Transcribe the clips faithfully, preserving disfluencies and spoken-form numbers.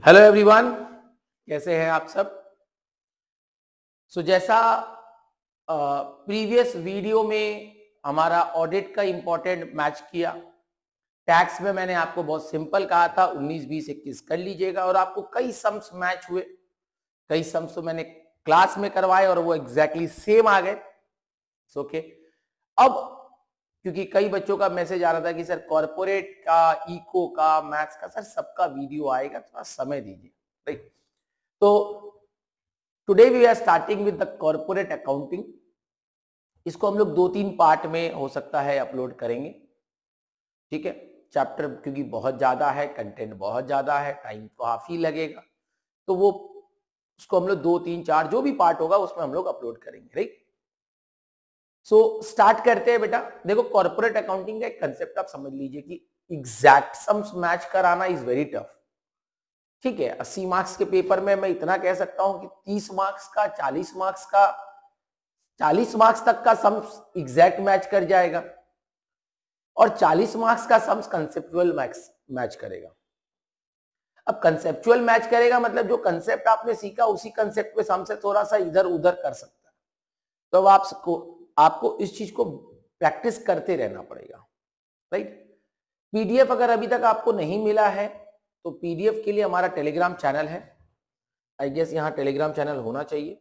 Hello everyone, कैसे हैं आप सब। सो so, जैसा प्रीवियस वीडियो में हमारा ऑडिट का इंपॉर्टेंट मैच किया, टैक्स में मैंने आपको बहुत सिंपल कहा था उन्नीस, बीस, इक्कीस कर लीजिएगा और आपको कई सम्स मैच हुए। कई सम्स तो मैंने क्लास में करवाए और वो एग्जैक्टली सेम आ गए। ओके, अब क्योंकि कई बच्चों का मैसेज आ रहा था कि सर कॉर्पोरेट का, इको का, मैथ्स का, सर सबका वीडियो आएगा, थोड़ा समय दीजिए, राइट। तो today we are starting with the corporate accounting. इसको हम लोग दो तीन पार्ट में हो सकता है अपलोड करेंगे, ठीक है। चैप्टर क्योंकि बहुत ज्यादा है, कंटेंट बहुत ज्यादा है, टाइम काफी लगेगा, तो वो उसको हम लोग दो तीन चार जो भी पार्ट होगा उसमें हम लोग अपलोड करेंगे, राइट। सो so, स्टार्ट करते हैं बेटा। देखो, कॉर्पोरेट अकाउंटिंग का एक कंसेप्ट आप समझ लीजिए कि एग्जैक्ट सम्स मैच कराना इज वेरी टफ, ठीक है। अस्सी मार्क्स के पेपर में मैं इतना कह सकता हूं कि तीस मार्क्स का, चालीस मार्क्स का, चालीस मार्क्स तक का सम्स एग्जैक्ट मैच कर जाएगा और चालीस मार्क्स का सम्स कंसेप्चुअल मैच मैच करेगा। अब कंसेप्चुअल मैच करेगा मतलब जो कंसेप्ट आपने सीखा उसी कंसेप्ट पे सम से थोड़ा सा इधर उधर कर सकता है। तो अब आपको आपको इस चीज को प्रैक्टिस करते रहना पड़ेगा, राइट। पीडीएफ अगर अभी तक आपको नहीं मिला है तो पीडीएफ के लिए हमारा टेलीग्राम चैनल है। आई गेस यहाँ टेलीग्राम चैनल होना चाहिए।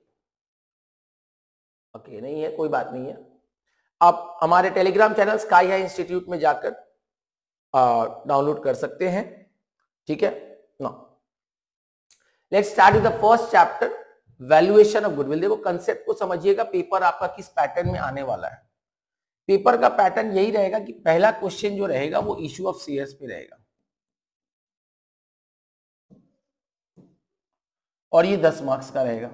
ओके, नहीं है, कोई बात नहीं है। आप हमारे Telegram channel sky high institute में जाकर डाउनलोड कर सकते हैं, ठीक है ना। Let's start with the first chapter, valuation of goodwill. देखो, कंसेप्ट को समझिएगा, पेपर आपका किस पैटर्न में आने वाला है। पेपर का पैटर्न यही रहेगा कि पहला क्वेश्चन जो रहेगा वो इश्यू ऑफ शेयर्स पे रहेगा और ये दस मार्क्स का रहेगा।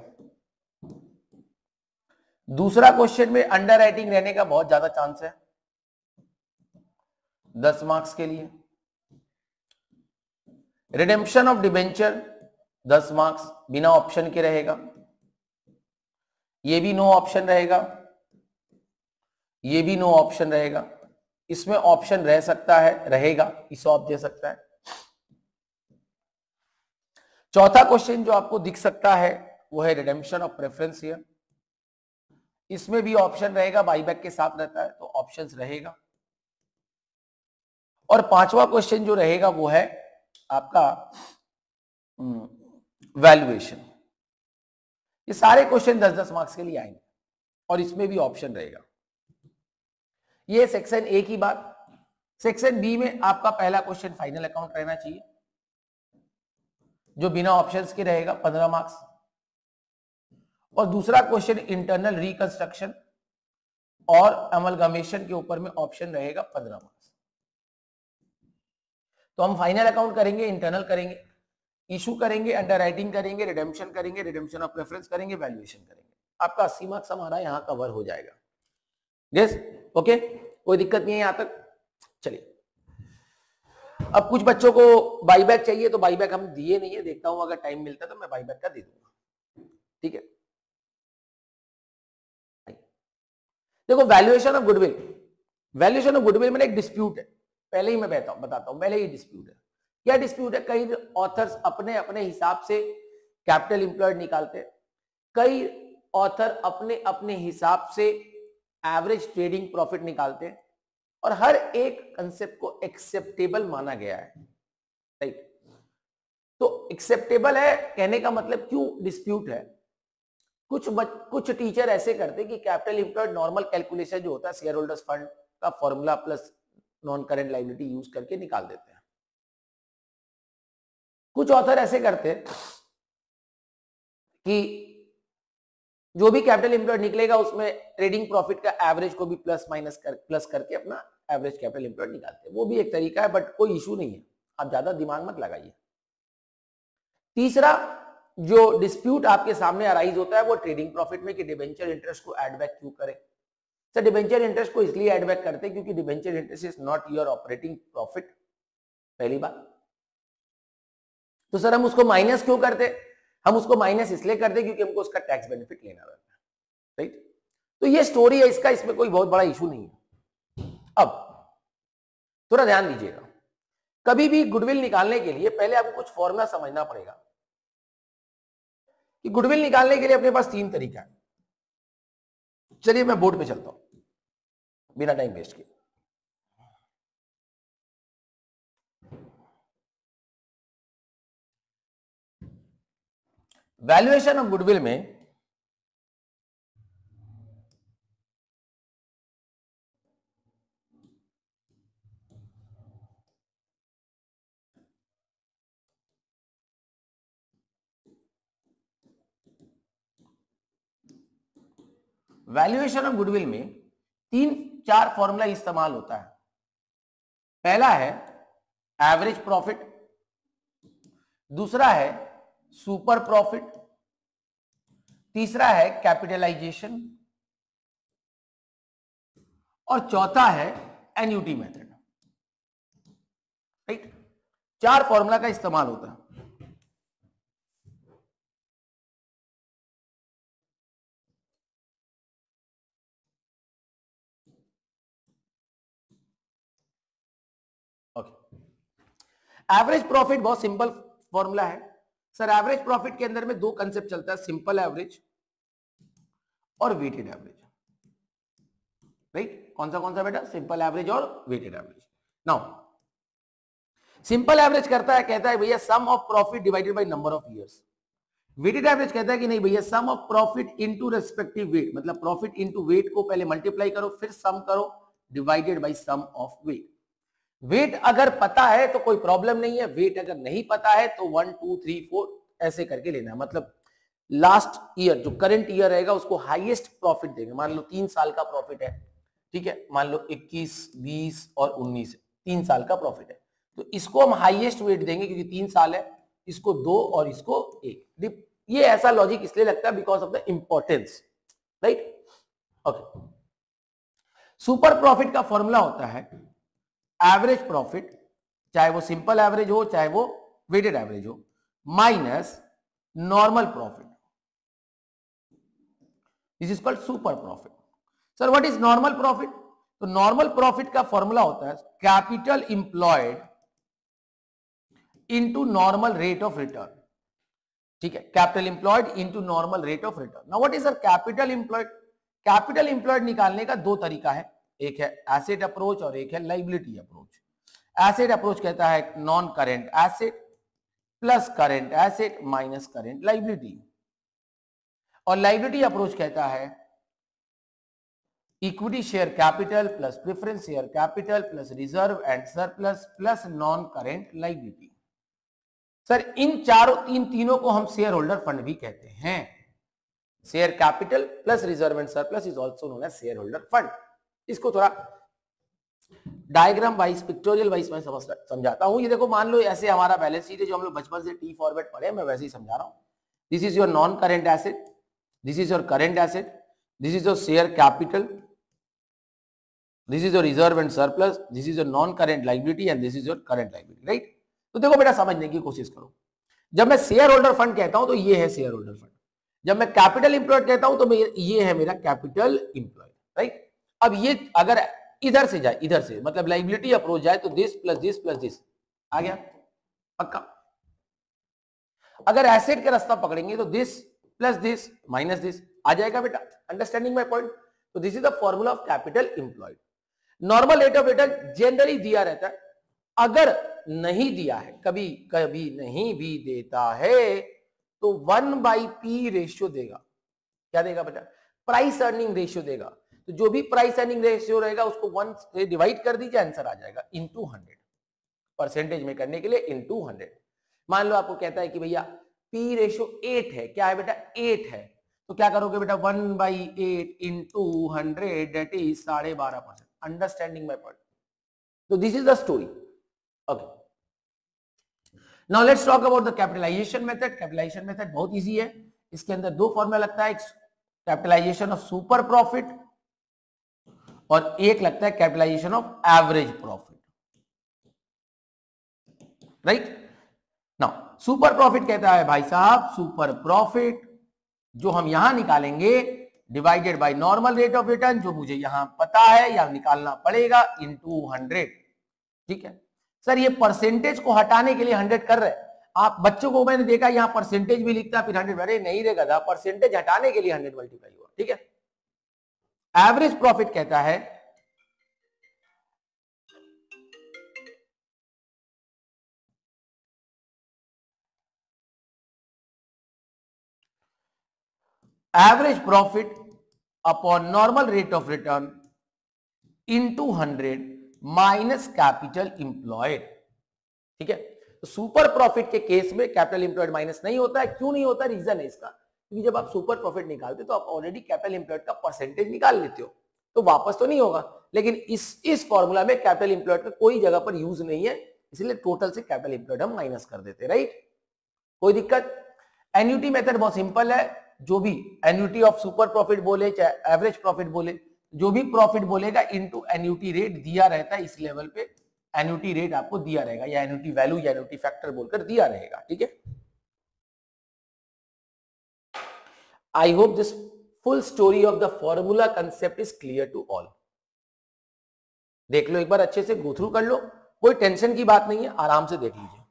दूसरा क्वेश्चन में अंडर राइटिंग रहने का बहुत ज्यादा चांस है, दस मार्क्स के लिए। रिडेम्पशन ऑफ डिबेंचर दस मार्क्स बिना ऑप्शन के रहेगा। ये भी नो ऑप्शन रहेगा, ये भी नो ऑप्शन रहेगा। इसमें ऑप्शन रह सकता है, रहेगा, इसॉप दे सकता है। चौथा क्वेश्चन जो आपको दिख सकता है वो है रिडेम्पशन ऑफ प्रेफरेंस शेयर। इसमें भी ऑप्शन रहेगा, बाईबैक के साथ रहता है तो ऑप्शंस रहेगा। और पांचवा क्वेश्चन जो रहेगा वो है आपका वैल्यूएशन। ये सारे क्वेश्चन दस दस मार्क्स के लिए आएंगे और इसमें भी ऑप्शन रहेगा। ये सेक्शन ए की बात। सेक्शन बी में आपका पहला क्वेश्चन फाइनल अकाउंट रहना चाहिए जो बिना ऑप्शंस के रहेगा, पंद्रह मार्क्स। और दूसरा क्वेश्चन इंटरनल रिकंस्ट्रक्शन और अमलगमेशन के ऊपर में ऑप्शन रहेगा, पंद्रह मार्क्स। तो हम फाइनल अकाउंट करेंगे, इंटरनल करेंगे, इशू करेंगे, अंडर राइटिंग करेंगे, रिडेम्पशन करेंगे, रिडेम्पशन ऑफ प्रेफरेंस करेंगे, वैल्यूएशन करेंगे। आपका अस्सी मार्क्स हमारा यहां कवर हो जाएगा। यस, ओके, कोई दिक्कत नहीं है यहां तक। चलिए, अब कुछ बच्चों को बाईबैक चाहिए तो बाईबैक हम दिए नहीं है, देखता हूं अगर टाइम मिलता है तो मैं बाईबैक का दे दूंगा, ठीक है। देखो, valuation of goodwill. Valuation of goodwill में एक डिस्प्यूट है, पहले ही मैं बताता हूं बताता हूं पहले ही डिस्प्यूट है। क्या डिस्प्यूट है? कई ऑथर्स अपने अपने हिसाब से कैपिटल एम्प्लॉयड निकालते हैं, कई ऑथर अपने अपने हिसाब से एवरेज ट्रेडिंग प्रॉफिट निकालते हैं और हर एक कंसेप्ट को एक्सेप्टेबल माना गया है, राइट। तो एक्सेप्टेबल है कहने का मतलब क्यों डिस्प्यूट है? कुछ बच, कुछ टीचर ऐसे करते हैं कि कैपिटल एम्प्लॉयड नॉर्मल कैलकुलेशन जो होता है शेयर होल्डर्स फंड का formula plus non current liability use करके निकाल देते हैं। कुछ ऑथर ऐसे करते हैं कि जो भी कैपिटल एम्प्लॉयड निकलेगा उसमें ट्रेडिंग प्रॉफिट का एवरेज को भी प्लस माइनस कर प्लस करके अपना एवरेज कैपिटल एम्प्लॉयड निकालते हैं। वो भी एक तरीका है, बट कोई इशू नहीं है, आप ज्यादा दिमाग मत लगाइए। तीसरा जो डिस्प्यूट आपके सामने अराइज होता है वो ट्रेडिंग प्रॉफिट में कि डिबेंचर इंटरेस्ट को एड बैक क्यों करें। सर, डिबेंचर इंटरेस्ट को इसलिए एड बैक करते हैं क्योंकि debenture interest is not your operating profit, पहली बात। तो सर हम उसको माइनस क्यों करते? हम उसको माइनस इसलिए करते क्योंकि हमको उसका टैक्स बेनिफिट लेना रहता है, राइट। तो ये स्टोरी है इसका, इसमें कोई बहुत बड़ा इशू नहीं है। अब थोड़ा ध्यान दीजिएगा, कभी भी गुडविल निकालने के लिए पहले आपको कुछ फॉर्मूला समझना पड़ेगा कि गुडविल निकालने के लिए अपने पास तीन तरीका है। चलिए मैं बोर्ड पे चलता हूं बिना टाइम वेस्ट किए। वैल्यूएशन ऑफ गुडविल में वैल्यूएशन ऑफ गुडविल में तीन चार फॉर्मूला इस्तेमाल होता है। पहला है एवरेज प्रॉफिट, दूसरा है सुपर प्रॉफिट, तीसरा है कैपिटलाइजेशन और चौथा है एन्युटी मेथड। राइट, चार फॉर्मूला का इस्तेमाल होता है। एवरेज प्रॉफिट बहुत सिंपल फॉर्मूला है सर। एवरेज प्रॉफिट के अंदर में दो कंसेप्ट चलता है, सिंपल एवरेज और वेटेड एवरेज। राइट, कौन सा कौन सा बेटा? सिंपल एवरेज और weighted average. Now simple average करता है, कहता है भैया sum of profit divided by number of years. Weighted average कहता है कि नहीं भैया sum of profit into respective weight, मतलब प्रॉफिट इनटू वेट को पहले मल्टीप्लाई करो फिर सम करो divided by sum of weight. Weight अगर पता है तो कोई प्रॉब्लम नहीं है, वेट अगर नहीं पता है तो वन टू थ्री फोर ऐसे करके लेना है। मतलब लास्ट ईयर जो करंट ईयर रहेगा उसको हाईएस्ट प्रॉफिट देंगे। मान लो तीन साल का प्रॉफिट है, ठीक है, मान लो इक्कीस, बीस और उन्नीस, तीन साल का प्रॉफिट है, तो इसको हम हाईएस्ट वेट देंगे क्योंकि तीन साल है, इसको दो और इसको एक। ये ऐसा लॉजिक इसलिए लगता है because of the importance. Right, okay. Super profit का फॉर्मूला होता है एवरेज प्रॉफिट, चाहे वो सिंपल एवरेज हो चाहे वो वेटेड एवरेज हो, minus normal profit. This is called super profit. Sir what is normal profit? तो नॉर्मल प्रॉफिट का फॉर्मूला होता है capital employed into normal rate of return. ठीक है, capital employed into normal rate of return. Now what is sir capital employed? Capital employed निकालने का दो तरीका है, एक है एसेट अप्रोच और एक है लाइबिलिटी अप्रोच। एसेट अप्रोच कहता है non current asset plus current asset minus current liability, और लाइबिलिटी अप्रोच कहता है equity share capital plus preference share capital plus reserve and surplus plus non current liability. Sir इन चारों तीन तीनों को हम शेयर होल्डर फंड भी कहते हैं। Share capital plus reserve and surplus is also known as share holder fund. इसको थोड़ा डायग्राम वाइज पिक्टोरियल वाइज मैं समझ समझाता हूं। ये देखो, मान लो ऐसे हमारा बैलेंस शीट है जो हम लोग बचपन से टी फॉर्मेट पढ़े, मैं वैसे ही समझा रहा हूं। This is your non current asset, this is your current asset, this is your share capital, this is your reserve and surplus, this is your non current liability and this is your current liability. Right, तो देखो बेटा समझने की कोशिश करो। जब मैं share holder fund कहता हूं तो ये है शेयर होल्डर फंड। जब मैं कैपिटल इंप्लॉयड कहता हूं तो ये है मेरा कैपिटल इंप्लॉयड। राइट, अब ये अगर इधर से जाए, इधर से मतलब लाइबिलिटी अप्रोच जाए तो this plus this plus this आ गया पक्का। अगर एसेट का रास्ता पकड़ेंगे तो this plus this minus this आ जाएगा बेटा। Understanding my point? तो this is the formula of capital employed. Normal rate of return generally दिया रहता है, अगर नहीं दिया है, कभी कभी नहीं भी देता है तो वन बाई पी रेशियो देगा। क्या देगा बेटा? प्राइस अर्निंग रेशियो देगा। तो जो भी प्राइस अर्निंग रेशियो रहेगा उसको वन से डिवाइड कर दीजिए, आंसर आ जाएगा इनटू हंड्रेड। परसेंटेज में करने के लिए इनटू हंड्रेड। मान लो आपको कहता है कि भैया पी रेशियो एट है, क्या है बेटा? एट है, तो क्या करोगे बेटा? One by eight into hundred, that is साढ़े बारह परसेंट। Understanding my point? तो this is the story. Okay, now let's talk about the capitalisation method. Capitalisation method बहुत इजी है। इसके अंदर दो फॉर्मूला लगता है, एक कैपिटलाइजेशन ऑफ सुपर प्रॉफिट और एक लगता है capitalisation of average profit. Right, now super profit कहता है भाई साहब सुपर प्रॉफिट जो हम यहां निकालेंगे divided by normal rate of return, जो मुझे यहां पता है या निकालना पड़ेगा, इनटू हंड्रेड। ठीक है, सर ये परसेंटेज को हटाने के लिए हंड्रेड कर रहे हैं आप। बच्चों को मैंने देखा यहाँ परसेंटेज भी लिखता फिर हंड्रेड, अरे नहीं रहेगा था, परसेंटेज हटाने के लिए हंड्रेड मल्टीप्लाई हुआ, ठीक है। एवरेज प्रॉफिट कहता है average profit upon normal rate of return into hundred minus capital employed, ठीक है। तो सुपर प्रॉफिट के केस में कैपिटल इंप्लॉयड माइनस नहीं होता है। क्यों नहीं होता, रीजन है इसका, क्योंकि जब आप सुपर प्रॉफिट निकालते हो तो आप ऑलरेडी कैपिटल इंप्लॉयड का परसेंटेज निकाल लेते हो, तो वापस तो नहीं होगा। लेकिन इस इस फॉर्मूला में कैपिटल इंप्लॉयड का कोई जगह पर यूज नहीं है, इसलिए टोटल से कैपिटल इंप्लॉयड हम माइनस कर देते हैं, राइट। कोई दिक्कत। एन्युटी मेथड बहुत सिंपल है, जो भी एन्युटी ऑफ सुपर प्रॉफिट बोले चाहे एवरेज प्रॉफिट बोले, जो भी प्रॉफिट बोलेगा इनटू एन्युटी रेट दिया रहता है, इस लेवल पे एन्युटी रेट आपको दिया रहेगा, या एन्युटी वैल्यू या एन्युटी फैक्टर बोलकर दिया रहेगा, ठीक है। I hope this full story of the formula concept is clear to all. देख लो एक बार अच्छे से, गो थ्रू कर लो, कोई टेंशन की बात नहीं है, आराम से देख लीजिए।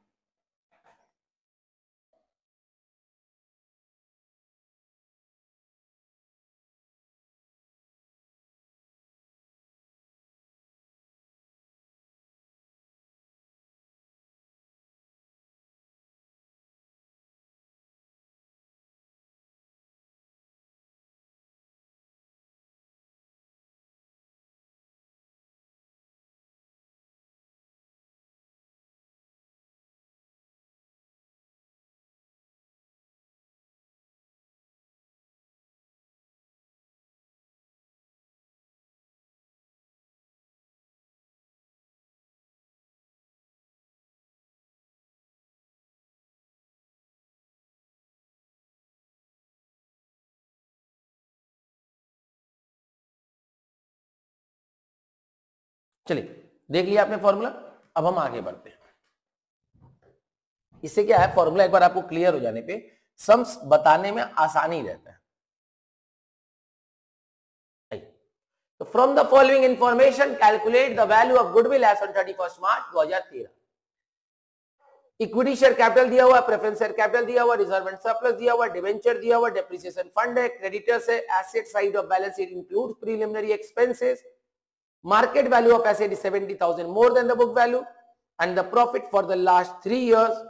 चलिए देख लिया आपने फॉर्मूला, अब हम आगे बढ़ते हैं। इससे क्या है, फॉर्मूला एक बार आपको क्लियर हो जाने पे सम्स बताने में आसानी रहता है। तो from the following information calculate the value of goodwill as on thirty first March दो हजार तेरह। इक्विटी शेयर कैपिटल दिया हुआ, प्रेफरेंस शेयर कैपिटल दिया हुआ, रिजर्व एंड सरप्लस दिया हुआ, डिवेंचर दिया हुआ, डेप्रिसिएशन फंड है, क्रेडिटर्स है, asset side of balance sheet includes preliminary expenses, market value of asset is seventy thousand more than the book value, and the profit for the last three years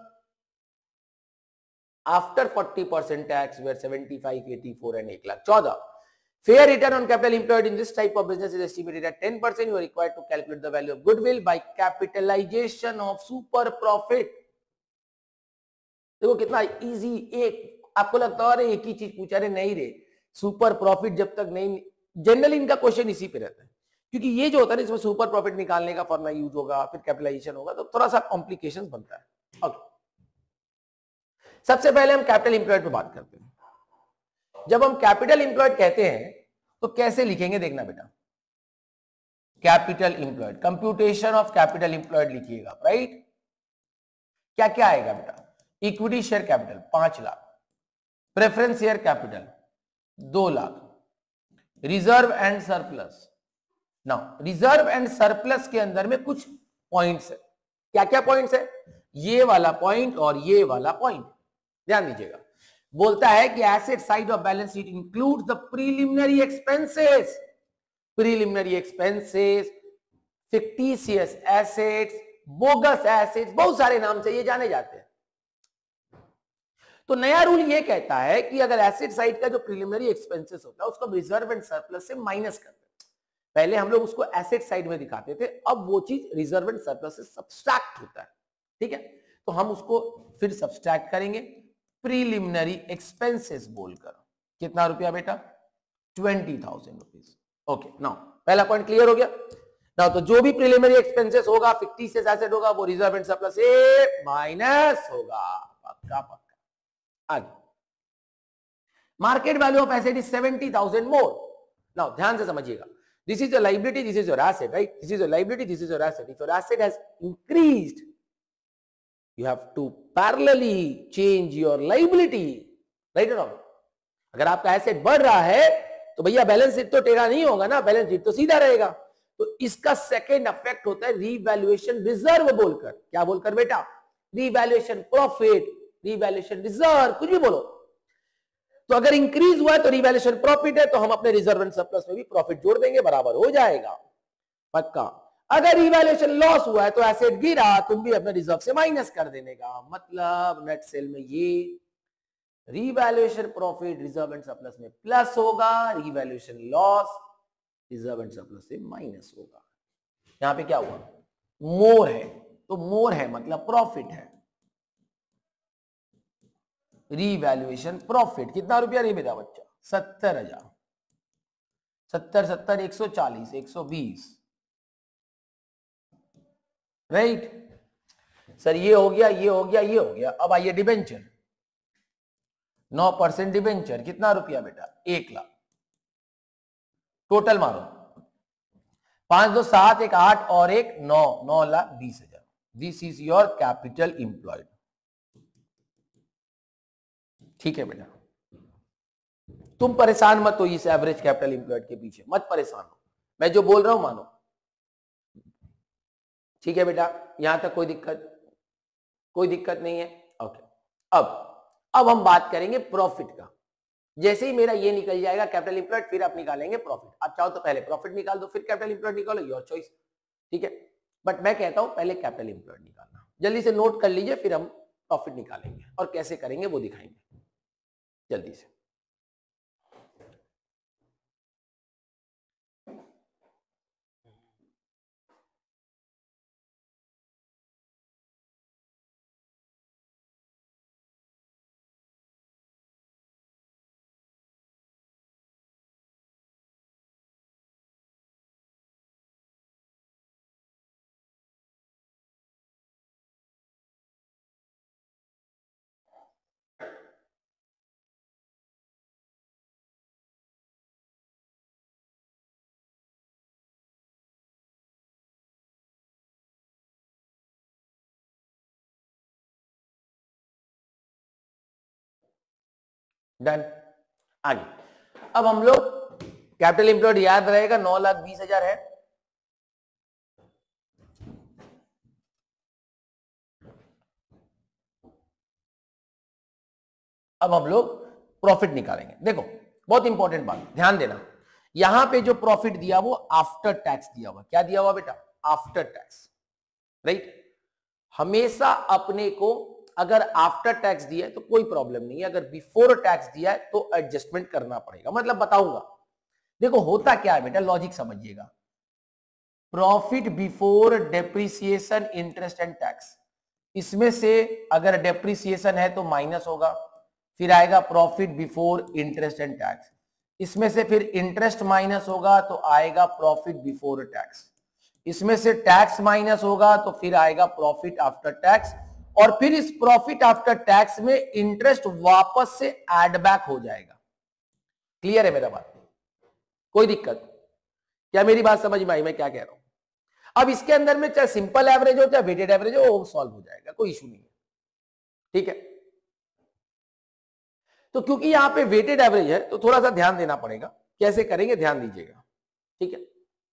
after forty percent tax were seventy-five, eighty-four and एक लाख चौदह. Fair return on capital employed in this type of business is estimated at ten percent. You are required to calculate the value of goodwill by capitalization of super profit. देखो कितना easy, एक आपको लगता है एक ही चीज पूछा रहे, नहीं रे, सुपर प्रॉफिट जब तक नहीं, जनरली इनका क्वेश्चन इसी पे रहता है, क्योंकि ये जो होता है इसमें सुपर प्रॉफिट निकालने का फॉर्मूला यूज होगा, फिर कैपिटलाइजेशन होगा, तो थोड़ा सा कॉम्प्लिकेशंस बनता है। ओके, सबसे पहले हम कैपिटल इंप्लॉयड पे बात करते हैं। जब हम कैपिटल इंप्लॉयड कहते हैं तो कैसे लिखेंगे, देखना बेटा, capital employed, computation of capital employed लिखिएगा, राइट। क्या क्या आएगा बेटा, इक्विटी शेयर कैपिटल पांच लाख, प्रेफरेंस शेयर कैपिटल दो lakh, reserve and surplus. Now reserve and surplus के अंदर में कुछ पॉइंट्स है, क्या क्या पॉइंट्स है, ये वाला पॉइंट और ये वाला पॉइंट ध्यान दीजिएगा। बोलता है कि asset side of balance sheet includes the preliminary expenses, preliminary expenses, fictitious assets, bogus assets, बहुत सारे नाम से ये जाने जाते हैं। तो नया रूल ये कहता है कि अगर एसेट साइड का जो प्रीलिमिनरी एक्सपेंसेस होता है उसको रिजर्व एंड सरप्लस से माइनस करते हैं। पहले हम लोग उसको एसेट साइड में दिखाते थे, अब वो चीज रिजर्व एंड सरप्लस से सब्सट्रैक्ट होता है, ठीक है। तो हम उसको फिर सब्सट्रैक्ट करेंगे प्रीलिमिनरी एक्सपेंसेस बोलकर। कितना रुपया बेटा, twenty thousand rupees. Okay, now पहला पॉइंट क्लियर हो गया। नाउ तो जो भी प्रीलिमिनरी एक्सपेंसेस होगा, फिक्टिशियस एसेट होगा, वो रिजर्व एंड सरप्लस से माइनस होगा, पक्का पक्का। आगे, market value of asset is seventy thousand more. Now ध्यान से समझिएगा, this is your liability, this is your asset, right? This is your liability, this is your asset. If your asset has increased, you have to parallelly change your liability, right or wrong? अगर आपका asset बढ़ रहा है तो भैया balance sheet तो टेढ़ा नहीं होगा ना, बैलेंस शीट तो सीधा रहेगा। तो इसका सेकेंड इफेक्ट होता है रीवैल्यूएशन रिजर्व बोलकर। क्या बोलकर बेटा? रीवैल्यूएशन प्रॉफिट, रीवैल्यूएशन रिजर्व, कुछ भी बोलो। तो अगर इंक्रीज हुआ है तो रीवैल्यूएशन प्रॉफिट है, तो हम अपने रिजर्व एंड सरप्लस में भी प्रॉफिट जोड़ देंगे, बराबर हो जाएगा पक्का। अगर रीवैल्यूएशन लॉस हुआ है तो एसेट गिरा, तुम भी अपने रिजर्व से माइनस कर देने का। मतलब नेट सेल में ये revaluation profit reserve and surplus में प्लस होगा, revaluation loss reserve and surplus से माइनस होगा। यहां पे क्या हुआ? मोर है, तो मोर है मतलब प्रॉफिट है। रीवैल्यूएशन प्रॉफिट कितना रुपया रे मेरा बच्चा? सत्तर हजार। सत्तर सत्तर एक सौ चालीस, एक सौ बीस, राइट सर। ये हो गया, ये हो गया, ये हो गया। अब आइए डिबेंचर, नौ परसेंट डिबेंचर कितना रुपया बेटा? एक लाख। टोटल मारो, पांच दो सात, एक आठ और एक नौ, नौ लाख बीस हजार। This is your capital employed. ठीक है बेटा, तुम परेशान मत हो इस एवरेज कैपिटल इंप्लॉयड के पीछे, मत परेशान हो, मैं जो बोल रहा हूं मानो। ठीक है बेटा, यहां तक कोई दिक्कत? कोई दिक्कत नहीं है, ओके। अब अब हम बात करेंगे प्रॉफिट का। जैसे ही मेरा ये निकल जाएगा कैपिटल इंप्लॉयड, फिर आप निकालेंगे प्रॉफिट। आप चाहो तो पहले प्रॉफिट निकाल दो, फिर कैपिटल इंप्लॉयड निकालो, योर चॉइस। ठीक है, बट मैं कहता हूं पहले कैपिटल इंप्लॉयड निकालना। जल्दी से नोट कर लीजिए, फिर हम प्रॉफिट निकालेंगे और कैसे करेंगे वो दिखाएंगे जल्दी से। डन, आगे। अब हम लोग कैपिटल इंप्लॉयड याद रहेगा नौ लाख बीस हजार है। अब हम लोग प्रॉफिट निकालेंगे। देखो बहुत इंपॉर्टेंट बात, ध्यान देना। यहां पे जो प्रॉफिट दिया वो आफ्टर टैक्स दिया हुआ। क्या दिया हुआ बेटा? After tax, right. हमेशा अपने को अगर आफ्टर टैक्स दिया है तो कोई प्रॉब्लम नहीं है, अगर बिफोर टैक्स दिया है तो एडजस्टमेंट करना पड़ेगा। मतलब बताऊंगा, देखो होता क्या है बेटा, लॉजिक समझिएगा। Profit before depreciation interest and tax, इसमें से अगर डेप्रिसिएशन है तो माइनस होगा, फिर आएगा profit before interest and tax, इसमें से फिर इंटरेस्ट माइनस होगा तो आएगा प्रॉफिट बिफोर टैक्स, इसमें से टैक्स माइनस होगा तो फिर आएगा प्रॉफिट आफ्टर टैक्स, और फिर इस प्रॉफिट आफ्टर टैक्स में इंटरेस्ट वापस से ऐड बैक हो जाएगा। क्लियर है मेरा बात? कोई दिक्कत? क्या मेरी बात समझ में आई मैं क्या कह रहा हूं? अब इसके अंदर में चाहे सिंपल एवरेज हो चाहे वेटेड एवरेज हो, वो सॉल्व हो जाएगा, कोई इशू नहीं है। ठीक है, तो क्योंकि यहां पे वेटेड एवरेज है तो थोड़ा सा ध्यान देना पड़ेगा। कैसे करेंगे ध्यान दीजिएगा। ठीक है,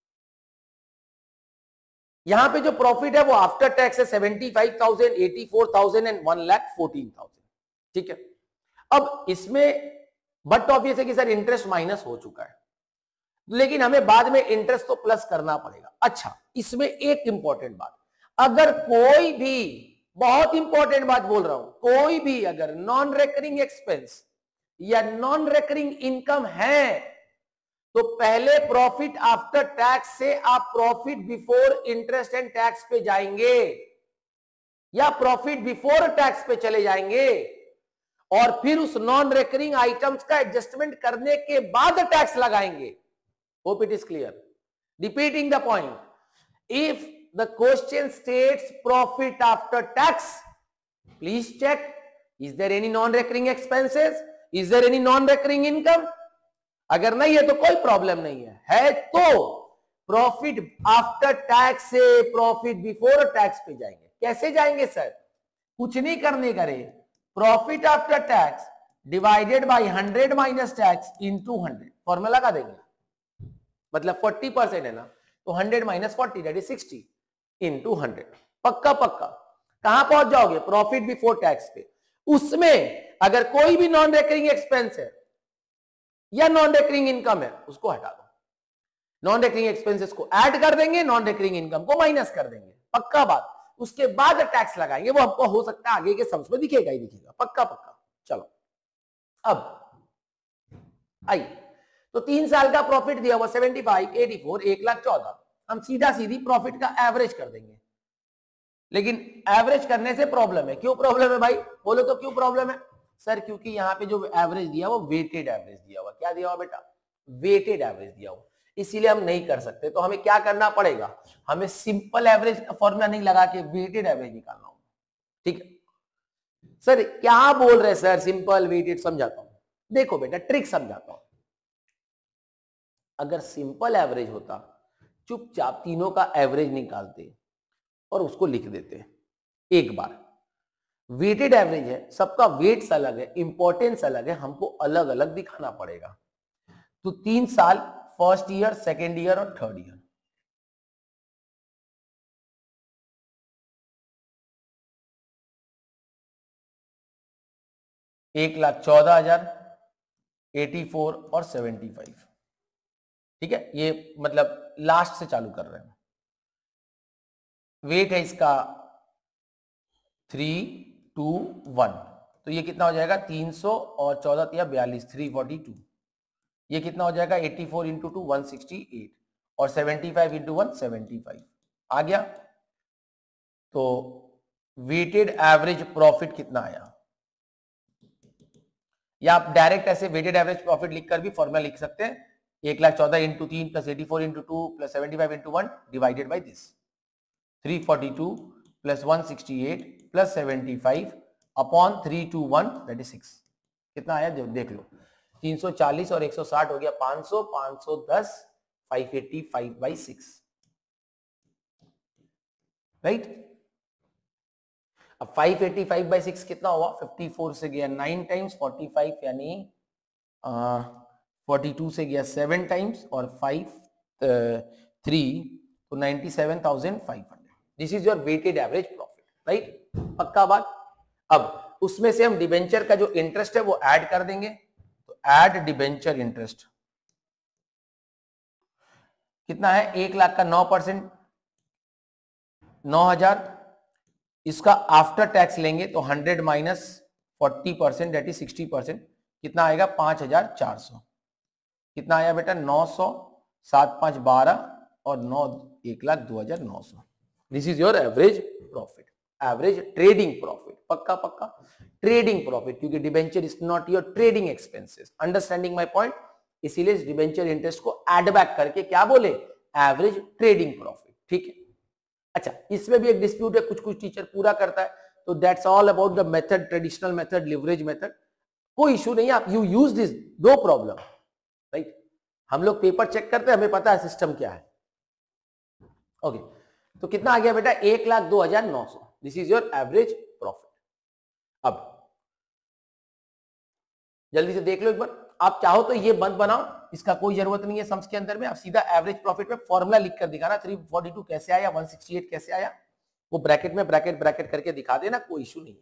यहां पे जो प्रॉफिट है वो आफ्टर टैक्स है seventy five thousand, eighty four thousand and one lakh fourteen thousand. ठीक है, अब इसमें बट ऑब्वियस है कि सर इंटरेस्ट माइनस हो चुका है, लेकिन हमें बाद में इंटरेस्ट तो प्लस करना पड़ेगा। अच्छा, इसमें एक इंपॉर्टेंट बात, अगर कोई भी, बहुत इंपॉर्टेंट बात बोल रहा हूं, कोई भी अगर नॉन रेकरिंग एक्सपेंस या नॉन रेकरिंग इनकम है तो पहले प्रॉफिट आफ्टर टैक्स से आप profit before interest and tax पे जाएंगे या प्रॉफिट बिफोर टैक्स पे चले जाएंगे, और फिर उस नॉन रेकरिंग आइटम्स का एडजस्टमेंट करने के बाद टैक्स लगाएंगे। Hope it is clear. Repeating the point, if the question states profit after tax, please check is there any non recurring expenses, is there any non recurring income. अगर नहीं है तो कोई प्रॉब्लम नहीं है, है तो प्रॉफिट आफ्टर टैक्स से प्रॉफिट बिफोर टैक्स पे जाएंगे। कैसे जाएंगे सर? कुछ नहीं करने करे, profit after tax divided by hundred minus tax into hundred, formula का देंगे। मतलब फोर्टी परसेंट है ना, तो hundred minus forty that is sixty into hundred. पक्का पक्का कहां पहुंच जाओगे? प्रॉफिट बिफोर टैक्स पे। उसमें अगर कोई भी नॉन रेकरिंग एक्सपेंस है या नॉन रेकरिंग इनकम है उसको हटा दो, नॉन रेकरिंग एक्सपेंसेस को ऐड कर देंगे, नॉन रेकरिंग इनकम को माइनस कर देंगे। पक्का बात। उसके बाद टैक्स लगाएंगे, वो हमको हो सकता है आगे के सम्स में दिखेगा ही दिखेगा। पक्का पक्का। चलो अब आई तो तीन साल का प्रॉफिट दिया हुआ सेवेंटी फाइव, एटी फोर, एक लाख चौदह। हम सीधा सीधी प्रॉफिट का एवरेज कर देंगे, लेकिन एवरेज करने से प्रॉब्लम है। क्यों प्रॉब्लम है भाई? बोलो तो क्यों प्रॉब्लम है? सर क्योंकि यहाँ पे जो एवरेज दिया वो वेटेड एवरेज दिया हुआ। क्या दिया हुआ बेटा? वेटेड एवरेज दिया हुआ, इसीलिए हम नहीं कर सकते। तो हमें क्या करना पड़ेगा? हमें सिंपल एवरेज का फॉर्मूला नहीं लगा के वेटेड एवरेज निकालना होगा। ठीक है सर, क्या बोल रहे सर? सिंपल वेटेड समझाता हूं, देखो बेटा ट्रिक समझाता हूं। अगर सिंपल एवरेज होता, चुपचाप तीनों का एवरेज निकालते और उसको लिख देते एक बार। वेटेड एवरेज है, सबका वेट्स अलग है, इंपॉर्टेंस अलग है, हमको अलग अलग दिखाना पड़ेगा। तो तीन साल, फर्स्ट ईयर, सेकेंड ईयर और थर्ड ईयर। एक लाख चौदह हजार, एटी फोर और सेवेंटी फाइव। ठीक है, ये मतलब लास्ट से चालू कर रहे हैं। वेट है इसका थ्री टू वन, तो ये कितना हो जाएगा? तीन सौ और चौदह तिया बयालीस, थ्री फोर्टी टू। ये कितना हो जाएगा? Eighty four into two, one sixty eight और seventy five into one, seventy five. आ गया? तो वेटेड एवरेज प्रॉफिट कितना आया? या आप डायरेक्ट ऐसे वेटेड एवरेज प्रॉफिट लिखकर भी फॉर्मूला लिख सकते हैं। एक लाख चौदह इंटू तीन plus eighty four into two plus seventy five into one divided by this, three forty two plus one sixty eight plus seventy five upon three two one that is six. कितना आया देख लो, तीन सौ चालीस और एक सौ साठ हो गया पाँच सौ, पाँच सौ दस, five eighty five by six. Right? अब five eighty five by six कितना हुआ? फिफ्टी फोर से गया नाइन टाइम्स, फोर्टी फाइव यानी फोर्टी टू से गया सेवन टाइम्स और फाइव थ्री तो ninety seven thousand five hundred. This is your weighted average profit. Right? पक्का बात। अब उसमें से हम डिबेंचर का जो इंटरेस्ट है वो ऐड कर देंगे। तो ऐड डिबेंचर इंटरेस्ट कितना है? एक लाख का नौ परसेंट, नौ हजार। इसका आफ्टर टैक्स लेंगे तो hundred minus forty percent that is sixty percent. कितना आएगा? पांच हजार चार सौ। कितना आया बेटा? नौ सौ, सात पांच बारह और नौ एक लाख दो हजार नौ सौ। This is your average profit, average trading profit. पक्का पक्का ट्रेडिंग प्रॉफिट, क्योंकि debenture is not your trading expenses. Understanding my point? इसीलिए डिबेंचर इंटरेस्ट को एड बैक करके क्या बोले? Average trading profit. ठीक है। अच्छा, इसमें भी एक डिस्प्यूट है, कुछ कुछ टीचर पूरा करता है, तो that's all about the method, traditional method, leverage method. कोई इशू नहीं, आप you use this, no problem. Right? हम लोग पेपर चेक करते हैं, हमें पता है सिस्टम क्या है। Okay okay. तो कितना आ गया बेटा? एक लाख दो हजार नौ सौ। This is your average profit. अब जल्दी से देख लो एक बार। आप चाहो तो ये बंद बनाओ, इसका कोई जरूरत नहीं है सम्स के अंदर में। आप सीधा एवरेज प्रॉफिट में फॉर्मूला लिख कर दिखाना, थ्री फोर्टी टू कैसे आया, वन सिक्सटी एट कैसे आया, वो ब्रैकेट में ब्रैकेट ब्रैकेट करके दिखा देना, कोई इशू नहीं है।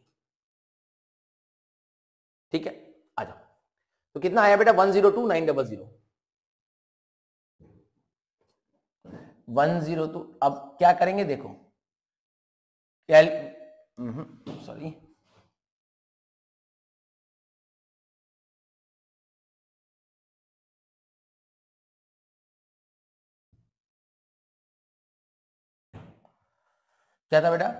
ठीक है, आ जाओ। तो कितना आया बेटा? One zero two nine double zero, one zero two. अब क्या करेंगे देखो, कैल सॉरी क्या था बेटा?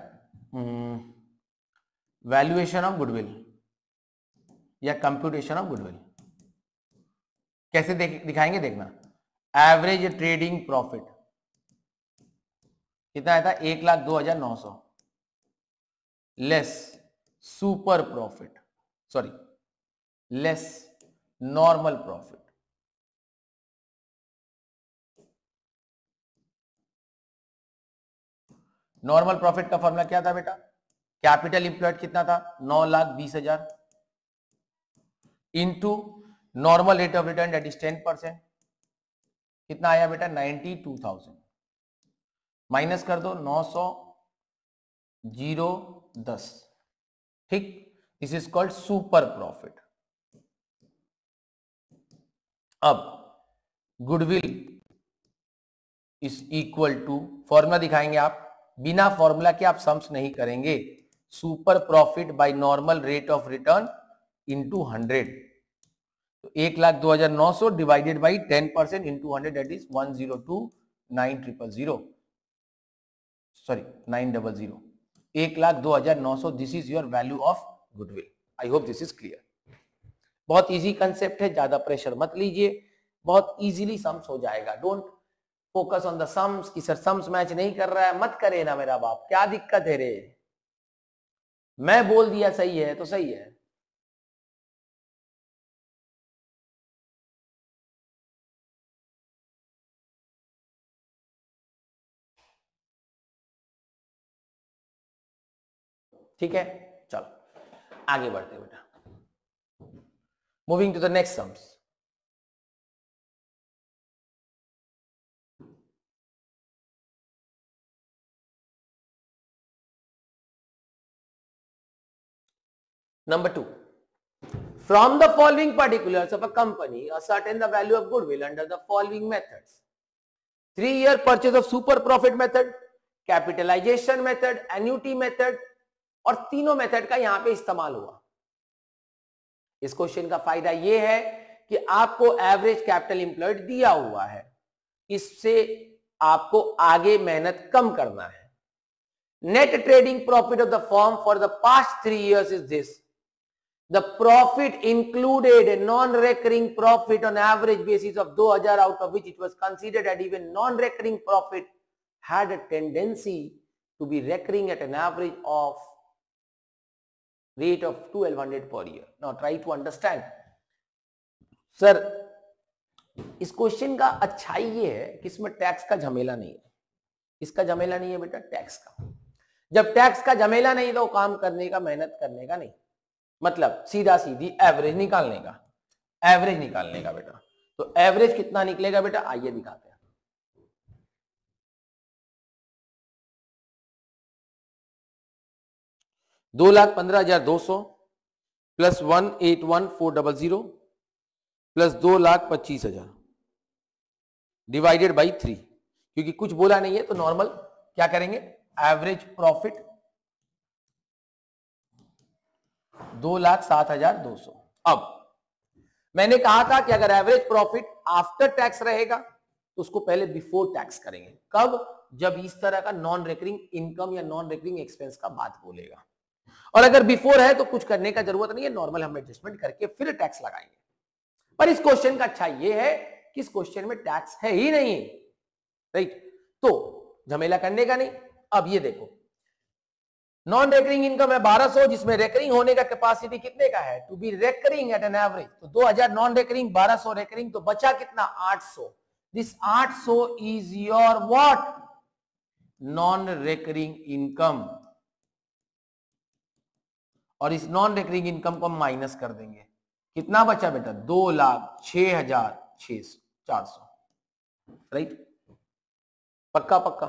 वैल्यूएशन ऑफ गुडविल या कंप्यूटेशन ऑफ गुडविल। कैसे देख दिखाएंगे देखना। एवरेज ट्रेडिंग प्रॉफिट कितना आया था? एक लाख दो हजार नौ सौ less super profit, sorry less normal profit. Normal profit का फॉर्मूला क्या था बेटा? कैपिटल इंप्लॉयड कितना था? नौ लाख बीस हजार into normal rate of return that is ten percent. कितना आया बेटा? Ninety two thousand. माइनस कर दो नौ सौ जीरो दस, ठीक। This is called super profit. अब goodwill is equal to, formula दिखाएंगे आप, बिना फॉर्मूला के आप सम्स नहीं करेंगे। Super profit by normal rate of return into hundred. तो एक लाख दो हजार नौ सौ divided by ten percent into hundred, that is one zero two nine triple zero, sorry nine double zero. एक लाख दो हजार नौ सौ, this is your value of goodwill. I hope this is clear. बहुत इजी कंसेप्ट है, ज्यादा pressure मत लीजिए, बहुत इजीली सम्स हो जाएगा। Don't focus on the sums कि सर सम्स मैच नहीं कर रहा है, मत करे ना मेरा बाप, क्या दिक्कत है रे। मैं बोल दिया सही है तो सही है। ठीक है, चलो आगे बढ़ते बेटा। Moving to the next sums. Number two, from the following particulars of a company, ascertain the value of goodwill under the following methods: three-year purchase of super profit method, capitalization method, annuity method, और तीनों method का यहां पे इस्तेमाल हुआ। इस question का फायदा यह है कि आपको एवरेज कैपिटल एम्प्लॉयड दिया हुआ है, इससे आपको आगे मेहनत कम करना है। Net trading profit of the firm for the past three years is this: the profit included a non-recurring profit on average basis of two thousand, out of which it was considered that even non-recurring profit had a tendency to be recurring at an average of rate of twelve hundred per year. Now try to understand. Sir इस question का अच्छाई ये है कि इसमें tax का झमेला नहीं है। इसका झमेला नहीं है बेटा, टैक्स का। जब टैक्स का झमेला नहीं तो काम करने का, मेहनत करने का नहीं, मतलब सीधा सीधी एवरेज निकालने का, एवरेज निकालने का बेटा। तो एवरेज कितना निकलेगा बेटा, आइए दिखाते हैं। दो लाख पंद्रह हजार दो सौ plus one eight one four double zero plus दो लाख पच्चीस हजार डिवाइडेड बाई थ्री। क्योंकि कुछ बोला नहीं है तो नॉर्मल क्या करेंगे, एवरेज प्रॉफिट दो लाख सात हजार दो सौ। अब मैंने कहा था कि अगर एवरेज प्रॉफिट आफ्टर टैक्स रहेगा तो उसको पहले बिफोर टैक्स करेंगे। कब, जब इस तरह का नॉन रेकरिंग इनकम या नॉन रेकरिंग एक्सपेंस का बात बोलेगा। और अगर बिफोर है तो कुछ करने का जरूरत नहीं है, नॉर्मल हम एडजस्टमेंट करके फिर टैक्स लगाएंगे। पर इस क्वेश्चन का अच्छा ये है कि इस क्वेश्चन में टैक्स है ही नहीं, राइट, तो झमेला करने का नहीं। अब ये देखो, नॉन रेकरिंग इनकम है बारह सौ, जिसमें रेकरिंग होने का कैपेसिटी कितने का है, to be recurring at an average. तो दो हजार नॉन रेकरिंग, बारह सौ रेकरिंग, तो बचा कितना, आठ सौ। दिस आठ सौ is your what, non recurring income. और इस नॉन रेकरिंग इनकम को हम माइनस कर देंगे। कितना बचा बेटा, दो लाख छह हजार छह सौ चार सौ, राइट, पक्का पक्का।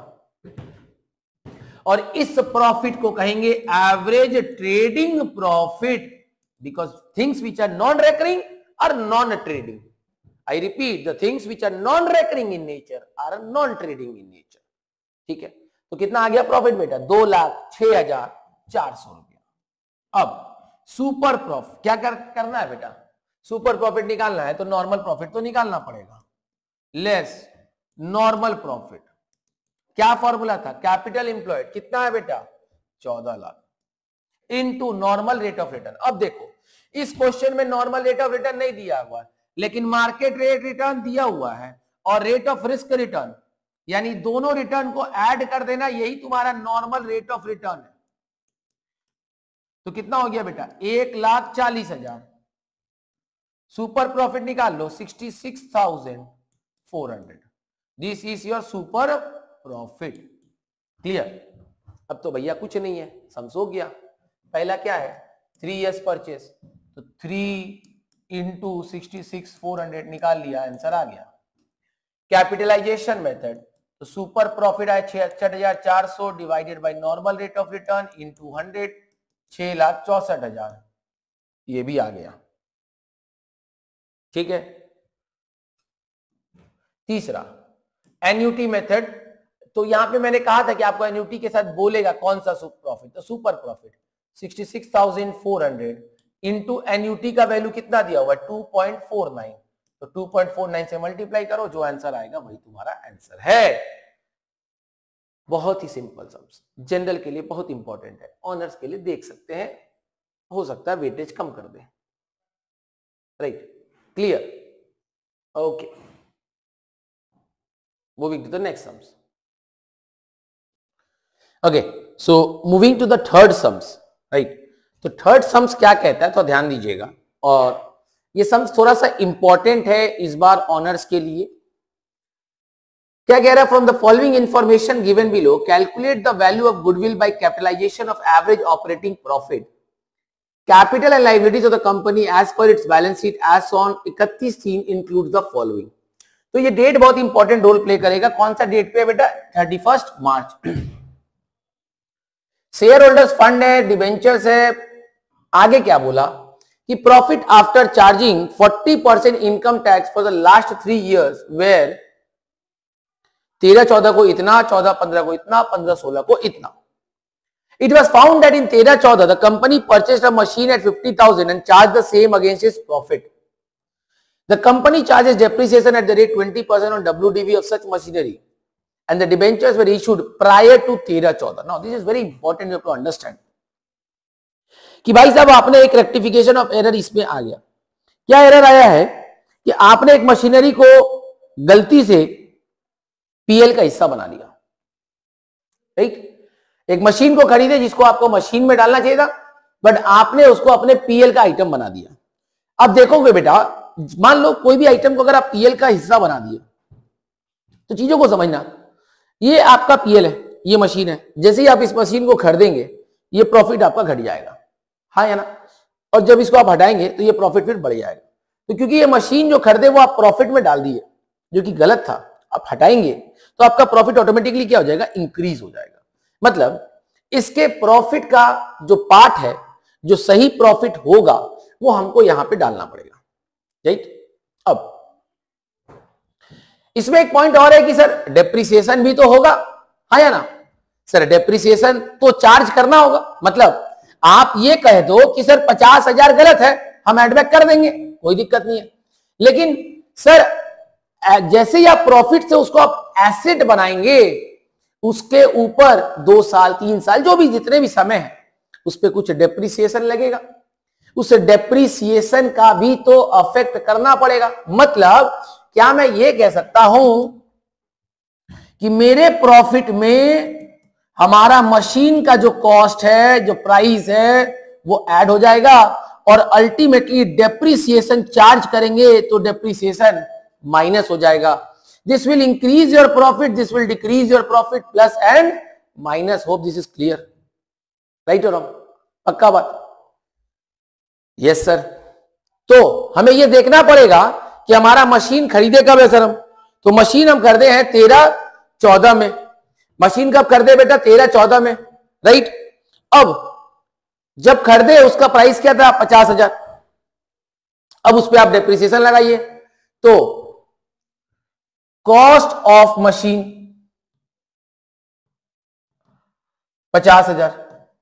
और इस प्रॉफिट को कहेंगे average trading profit, because things which are non recurring are non trading. I repeat, the things which are non recurring in nature are non trading in nature. ठीक है, तो कितना आ गया प्रॉफिट बेटा, दो लाख छह हजार चार सौ रुपया। अब सुपर प्रॉफिट क्या कर, करना है बेटा, सुपर प्रॉफिट निकालना है तो नॉर्मल प्रॉफिट तो निकालना पड़ेगा, लेस नॉर्मल प्रॉफिट। क्या फॉर्मूला था, कैपिटल एम्प्लॉयड कितना है बेटा, चौदह lakh, into normal rate of return. अब देखो इस क्वेश्चन में नॉर्मल रेट ऑफ रिटर्न नहीं दिया हुआ है, लेकिन मार्केट रेट रिटर्न दिया हुआ है और रेट ऑफ रिस्क रिटर्न, यानी दोनों रिटर्न को ऐड कर देना, यही तुम्हारा नॉर्मल रेट ऑफ रिटर्न है। तो कितना हो गया बेटा, एक लाख चालीस हजार। सुपर प्रॉफिट निकाल लो, sixty six thousand four hundred. This is your super profit. Clear. अब तो भैया कुछ नहीं है, सम्स हो गया। पहला क्या है, थ्री इयर्स परचेस, तो three into sixty six four hundred निकाल लिया, आंसर आ गया। कैपिटलाइजेशन मेथड, तो सुपर प्रॉफिट आया छियासठ हजार चार सौ divided by normal rate of return into hundred, छह लाख चौसठ हजार, ये भी आ गया। ठीक है। तीसरा एन्युटी मेथड, तो यहां पे मैंने कहा था कि आपको एन्युटी के साथ बोलेगा कौन सा सुपर प्रॉफिट, तो सुपर प्रॉफिट छियासठ हजार चार सौ इनटू एन्युटी का वैल्यू कितना दिया हुआ है टू पॉइंट फोर नाइन, तो टू पॉइंट फोर नाइन से मल्टीप्लाई करो, जो आंसर आएगा वही तुम्हारा आंसर है। बहुत ही सिंपल सम्स, जनरल के लिए बहुत इंपॉर्टेंट है, ऑनर्स के लिए देख सकते हैं, हो सकता है वेटेज कम कर दे। Right, clear, okay, moving to the next sums. Okay, so moving to the third sums, right. तो थर्ड सम्स क्या कहता है, तो ध्यान दीजिएगा, और ये सम्स थोड़ा सा इंपॉर्टेंट है इस बार ऑनर्स के लिए। क्या कह रहा है, from the following information given below calculate the value of goodwill by capitalisation of average operating profit, capital and liabilities of the company as per its balance sheet as on इकतीस तीन include the following. तो ये date बहुत important role play करेगा। कौन सा date पे है बेटा, thirty first March. Share holders fund है, डिबेंचर्स है। आगे क्या बोला कि profit after charging forty percent income tax for the last three years were तेरह चौदह को इतना, चौदह पंद्रह को इतना, पंद्रह सोलह को इतना। It was found that in तेरह चौदह the company purchased a machine at fifty thousand and charged the same against its profit. The company charges depreciation at the rate twenty percent on W D V of such machinery and the debentures were issued prior to तेरह चौदह. Now this is very important, you have to understand कि भाई साहब आपने एक rectification of error इसमें आ गया। क्या एरर आया है कि आपने एक मशीनरी को गलती से पीएल का हिस्सा बना लिया। राइट, एक मशीन को खरीदे जिसको आपको मशीन में डालना चाहिए था, बट आपने उसको अपने पीएल का आइटम बना दिया। अब देखोगे बेटा, मान लो कोई भी आइटम को अगर आप पीएल का हिस्सा बना दिए, तो चीजों को समझना, ये आपका पीएल है, ये मशीन है, जैसे ही आप इस मशीन को खरीदेंगे ये प्रॉफिट आपका घट जाएगा, हाँ या ना, और जब इसको आप हटाएंगे तो ये प्रॉफिट फिर बढ़ जाएगा। तो क्योंकि ये मशीन जो खरीदे वो आप प्रॉफिट में डाल दिए, जो कि गलत था, आप हटाएंगे तो आपका प्रॉफिट ऑटोमेटिकली क्या हो जाएगा, इंक्रीज हो जाएगा। मतलब इसके प्रॉफिट का जो पार्ट है, जो सही प्रॉफिट होगा, वो हमको यहां पे डालना पड़ेगा। राइट, अब इसमें एक पॉइंट और है कि सर डेप्रिसिएशन भी तो होगा, हाँ या ना। सर डेप्रिसिएशन तो चार्ज करना होगा, मतलब आप ये कह दो कि सर पचास हजार गलत है, हम एडबैक कर देंगे, कोई दिक्कत नहीं है। लेकिन सर जैसे ही आप प्रॉफिट से उसको आप एसेट बनाएंगे, उसके ऊपर दो साल तीन साल जो भी जितने भी समय है उस पर कुछ डेप्रिसिएशन लगेगा, उस डेप्रिसिएशन का भी तो अफेक्ट करना पड़ेगा। मतलब क्या मैं ये कह सकता हूं कि मेरे प्रॉफिट में हमारा मशीन का जो कॉस्ट है, जो प्राइस है, वो ऐड हो जाएगा, और अल्टीमेटली डेप्रिसिएशन चार्ज करेंगे तो डेप्रिसिएशन माइनस हो जाएगा। This will increase your profit, this will decrease your profit, plus and minus. Hope this is clear, right और रॉन्ग, पक्का बात? Yes sir. तो हमें यह देखना पड़ेगा कि हमारा मशीन खरीदे कब है सर हम, तो मशीन हम खरीदे हैं तेरह चौदह में, मशीन कब खरीदे बेटा, तेरह चौदह में, राइट। अब जब खरीदे उसका प्राइस क्या था, पचास हजार। अब उस पर आप डेप्रिसिएशन लगाइए, तो कॉस्ट ऑफ मशीन पचास हजार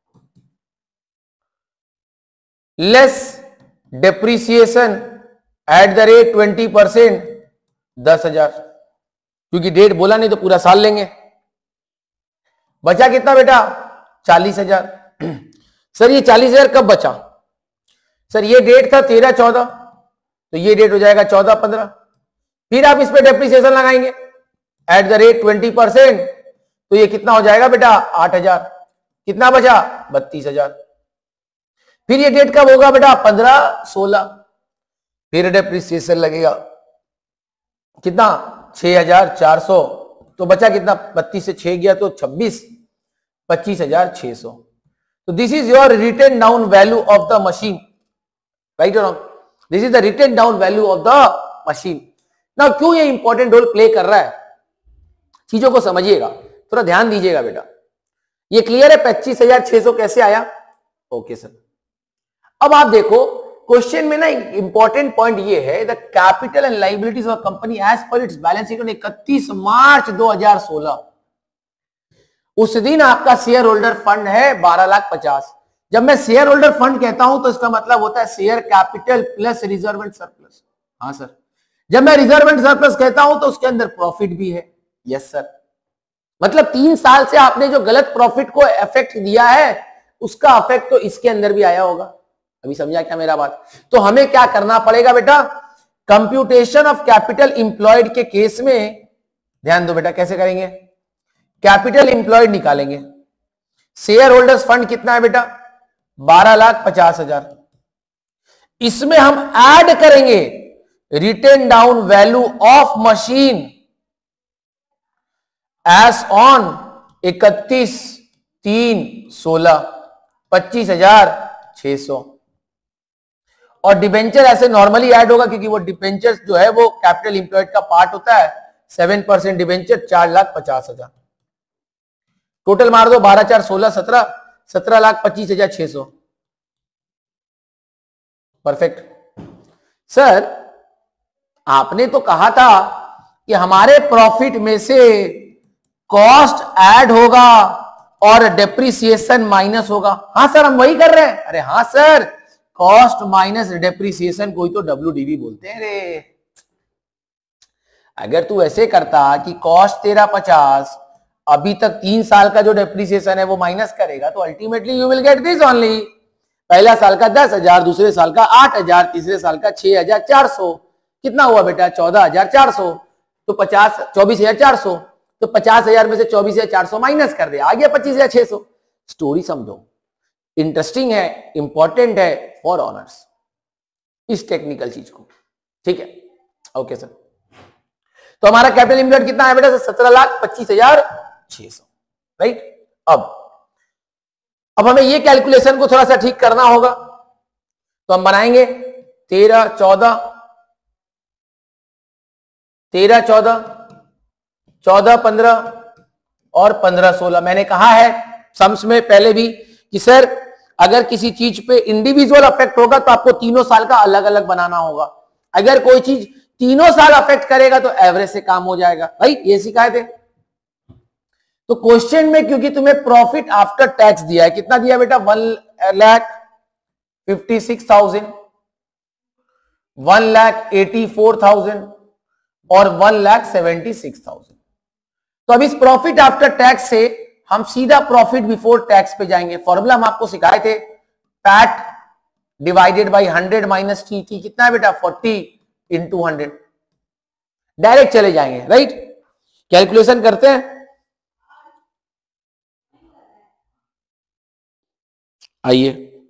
less depreciation at the rate twenty percent दस हजार, क्योंकि डेट बोला नहीं तो पूरा साल लेंगे। बचा कितना बेटा, चालीस हजार। सर ये चालीस हजार कब बचा, सर ये डेट था तेरह चौदह, तो ये डेट हो जाएगा चौदह पंद्रह। फिर आप इस पे डेप्रिसिएशन लगाएंगे at the rate twenty percent, तो ये कितना हो जाएगा बेटा, आठ हजार। कितना बचा, बत्तीस हजार। फिर ये डेट कब होगा बेटा, पंद्रह सोलह, फिर डेप्रिसिएशन लगेगा कितना, छह हजार चार सौ, तो बचा कितना, बत्तीस से छह गया तो छब्बीस, पच्चीस हजार छह सौ। तो this is your written down value of the machine, right और wrong? This is the written down value of the machine. Now क्यों ये इंपॉर्टेंट रोल प्ले कर रहा है, चीजों को समझिएगा, थोड़ा ध्यान दीजिएगा बेटा। ये क्लियर है पच्चीस हजार छह सौ कैसे आया? Okay sir. अब आप देखो क्वेश्चन में ना इंपॉर्टेंट पॉइंट ये है, the capital and liabilities of company as per its balance sheet on इकतीस मार्च दो हज़ार सोलह। उस दिन आपका शेयर होल्डर फंड है बारह लाख पचास। जब मैं शेयर होल्डर फंड कहता हूं तो इसका मतलब होता है share capital plus reserve and surplus. हाँ सर। जब मैं रिजर्व एंड सरप्लस कहता हूं तो उसके अंदर प्रॉफिट भी है। Yes sir. मतलब तीन साल से आपने जो गलत प्रॉफिट को इफेक्ट दिया है उसका इफेक्ट तो इसके अंदर भी आया होगा। अभी समझा क्या मेरा बात? तो हमें क्या करना पड़ेगा बेटा? कंप्यूटेशन ऑफ कैपिटल इंप्लॉयड के केस में ध्यान दो बेटा, कैसे करेंगे? कैपिटल इंप्लॉयड निकालेंगे। शेयर होल्डर्स फंड कितना है बेटा? बारह लाख पचास हजार। इसमें हम ऐड करेंगे written down value of machine as on इकतीस तीन सोलह, पच्चीस हजार छह सौ। और डिबेंचर ऐसे नॉर्मली ऐड होगा क्योंकि वो डिबेंचर जो है वो कैपिटल इंप्लॉयड का पार्ट होता है। सेवन परसेंट डिबेंचर चार लाख पचास हजार। टोटल मार दो, बारह चार सोलह सत्रह, सत्रह लाख पच्चीस हजार छह सौ। परफेक्ट। सर आपने तो कहा था कि हमारे प्रॉफिट में से कॉस्ट ऐड होगा और डेप्रिसिएशन माइनस होगा। हाँ सर हम वही कर रहे हैं। अरे हाँ सर, कॉस्ट माइनस डेप्रिसिएशन कोई तो डब्ल्यूडीवी बोलते हैं रे। अगर तू ऐसे करता कि कॉस्ट तेरा पचास, अभी तक तीन साल का जो डेप्रिसिएशन है वो माइनस करेगा तो ultimately you will get this only. पहला साल का दस हजार, दूसरे साल का आठ हजार, तीसरे साल का छह हजार चार सौ। कितना हुआ बेटा? चौदह हजार चार सौ। तो पचास चौबीस हजार चार सौ। तो पचास हजार में से चौबीस हजार चार सौ माइनस कर दे, आ गया पच्चीस हजार छह सौ। स्टोरी समझो, इंटरेस्टिंग है, इंपॉर्टेंट है फॉर ऑनर्स इस टेक्निकल चीज को। ठीक है, ओके सर। तो हमारा कैपिटल इंप्लॉयड कितना है बेटा? सत्रह लाख पच्चीस हजार छह सौ। राइट। अब अब हमें ये कैलकुलेशन को थोड़ा सा ठीक करना होगा तो हम बनाएंगे तेरह चौदह, तेरह चौदह, चौदह पंद्रह और पंद्रह सोलह। मैंने कहा है सम्स में पहले भी कि सर अगर किसी चीज पे इंडिविजुअल अफेक्ट होगा तो आपको तीनों साल का अलग अलग बनाना होगा। अगर कोई चीज तीनों साल अफेक्ट करेगा तो एवरेज से काम हो जाएगा। राइट, ये सिखाए थे। तो क्वेश्चन में क्योंकि तुम्हें प्रॉफिट आफ्टर टैक्स दिया है, कितना दिया बेटा? One lakh fifty six thousand, one lakh eighty four thousand और one lakh seventy six thousand. तो अब इस प्रॉफिट आफ्टर टैक्स से हम सीधा प्रॉफिट बिफोर टैक्स पे जाएंगे। फॉर्मूला हम आपको सिखाए थे, PAT divided by hundred minus T. T कितना है बेटा? Forty into hundred. डायरेक्ट चले जाएंगे। राइट, कैलकुलेशन करते हैं। आइए,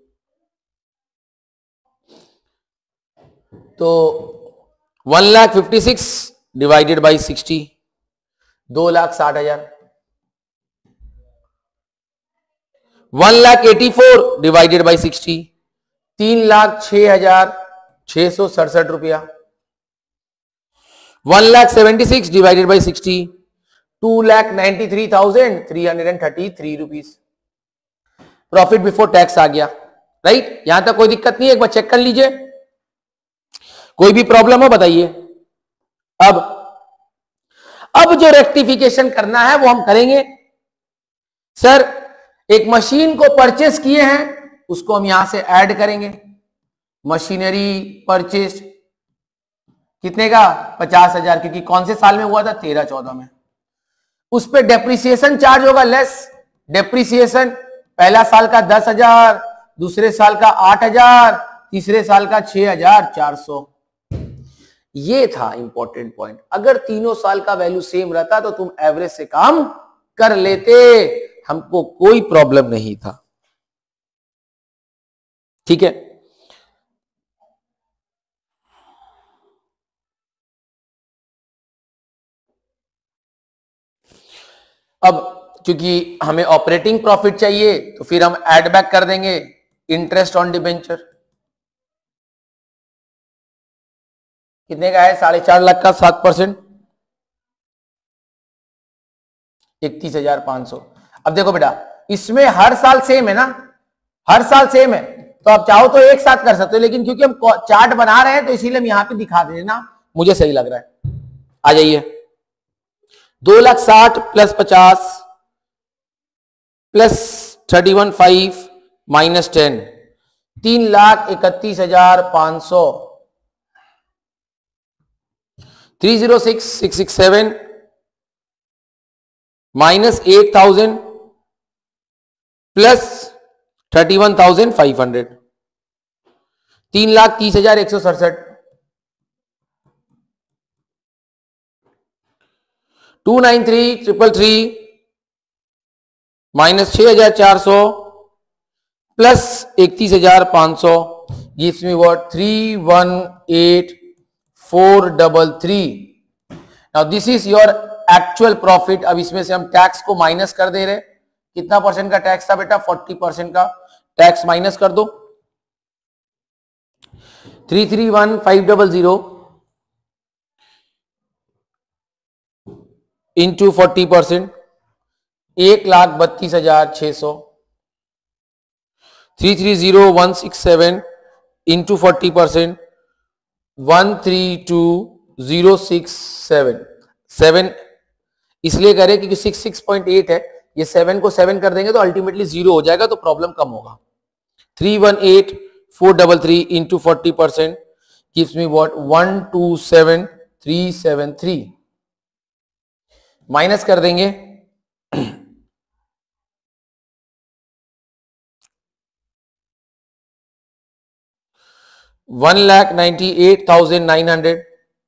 तो one lakh fifty six divided by sixty, दो लाख साठ हजार। One lakh eighty four divided by sixty, तीन लाख छह हजार छह सौ सड़सठ रुपया। One lakh seventy six divided by sixty, two lakh ninety three thousand three hundred and thirty three rupees. Profit before tax आ गया। राइट, यहां तक कोई दिक्कत नहीं है? एक बार चेक कर लीजिए, कोई भी प्रॉब्लम हो बताइए। अब अब जो रेक्टिफिकेशन करना है वो हम करेंगे। सर एक मशीन को परचेस किए हैं, उसको हम यहां से ऐड करेंगे। मशीनरी परचेस कितने का? पचास हजार, क्योंकि कौन से साल में हुआ था? तेरह चौदह में। उस पर डेप्रिसिएशन चार्ज होगा लेस। डेप्रिसिएशन पहला साल का दस हजार, दूसरे साल का आठ हजार, तीसरे साल का छह हजार चार सौ। ये था इंपॉर्टेंट पॉइंट। अगर तीनों साल का वैल्यू सेम रहता तो तुम एवरेज से काम कर लेते, हमको कोई प्रॉब्लम नहीं था। ठीक है, अब क्योंकि हमें ऑपरेटिंग प्रॉफिट चाहिए तो फिर हम ऐड बैक कर देंगे इंटरेस्ट ऑन डिबेंचर। कितने का है? साढ़े चार लाख का सात परसेंट। इकतीस हजार पांच सौ। अब देखो बेटा, इसमें हर साल सेम है ना, हर साल सेम है, तो आप चाहो तो एक साथ कर सकते हो, लेकिन क्योंकि हम चार्ट बना रहे हैं तो इसीलिए हम यहां पे दिखा दे ना, मुझे सही लग रहा है। आ जाइए, दो लाख साठ प्लस पचास plus thirty one five minus ten, तीन लाख इकतीस हजार पांच सौ, three zero six six six seven minus eight thousand plus thirty one thousand five hundred, तीन लाख तीस हजार एक सौ सड़सठ, two nine three triple three minus छह हजार चार सौ प्लस इकतीस हजार पांच सौ, gives me what three one eight four double three. Now this is your actual profit. अब इसमें से हम टैक्स को माइनस कर दे रहे, कितना परसेंट का टैक्स था बेटा, फोर्टी परसेंट का टैक्स माइनस कर दो, three three one five double zero into forty percent, एक लाख बत्तीस हजार छह सौ, three three zero one six seven into forty percent, one three two zero six seven, seven इसलिए करें क्योंकि सिक्स सिक्स पॉइंट एट है, ये सेवन को सेवन कर देंगे तो अल्टीमेटली जीरो हो जाएगा, तो प्रॉब्लम कम होगा। Three one eight four double three into forty percent gives me what one two seven three seven three, minus कर देंगे one lakh ninety eight thousand nine hundred,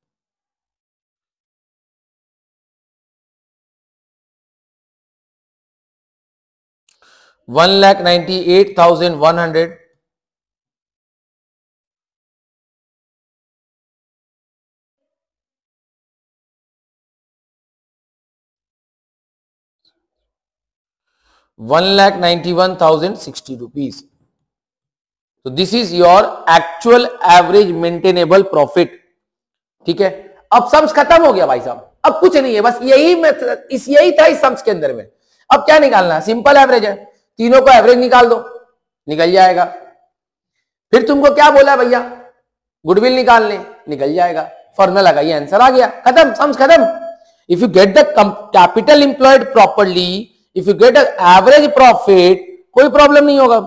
one lakh ninety eight thousand one hundred, one lakh ninety one thousand sixty rupees. तो this is your actual average maintainable profit. ठीक है, अब sums खत्म हो गया भाई साहब, अब कुछ नहीं है, बस यही इस यही था इस सम्स के अंदर में। अब क्या निकालना है, सिंपल एवरेज है, तीनों को एवरेज निकाल दो, निकल जाएगा। फिर तुमको क्या बोला भैया, गुडविल निकालने, निकल जाएगा, फॉर्मूला लगाइए, आंसर आ गया, खत्म, सम्स खत्म। If you get the capital employed properly, if you get average profit, कोई प्रॉब्लम नहीं होगा।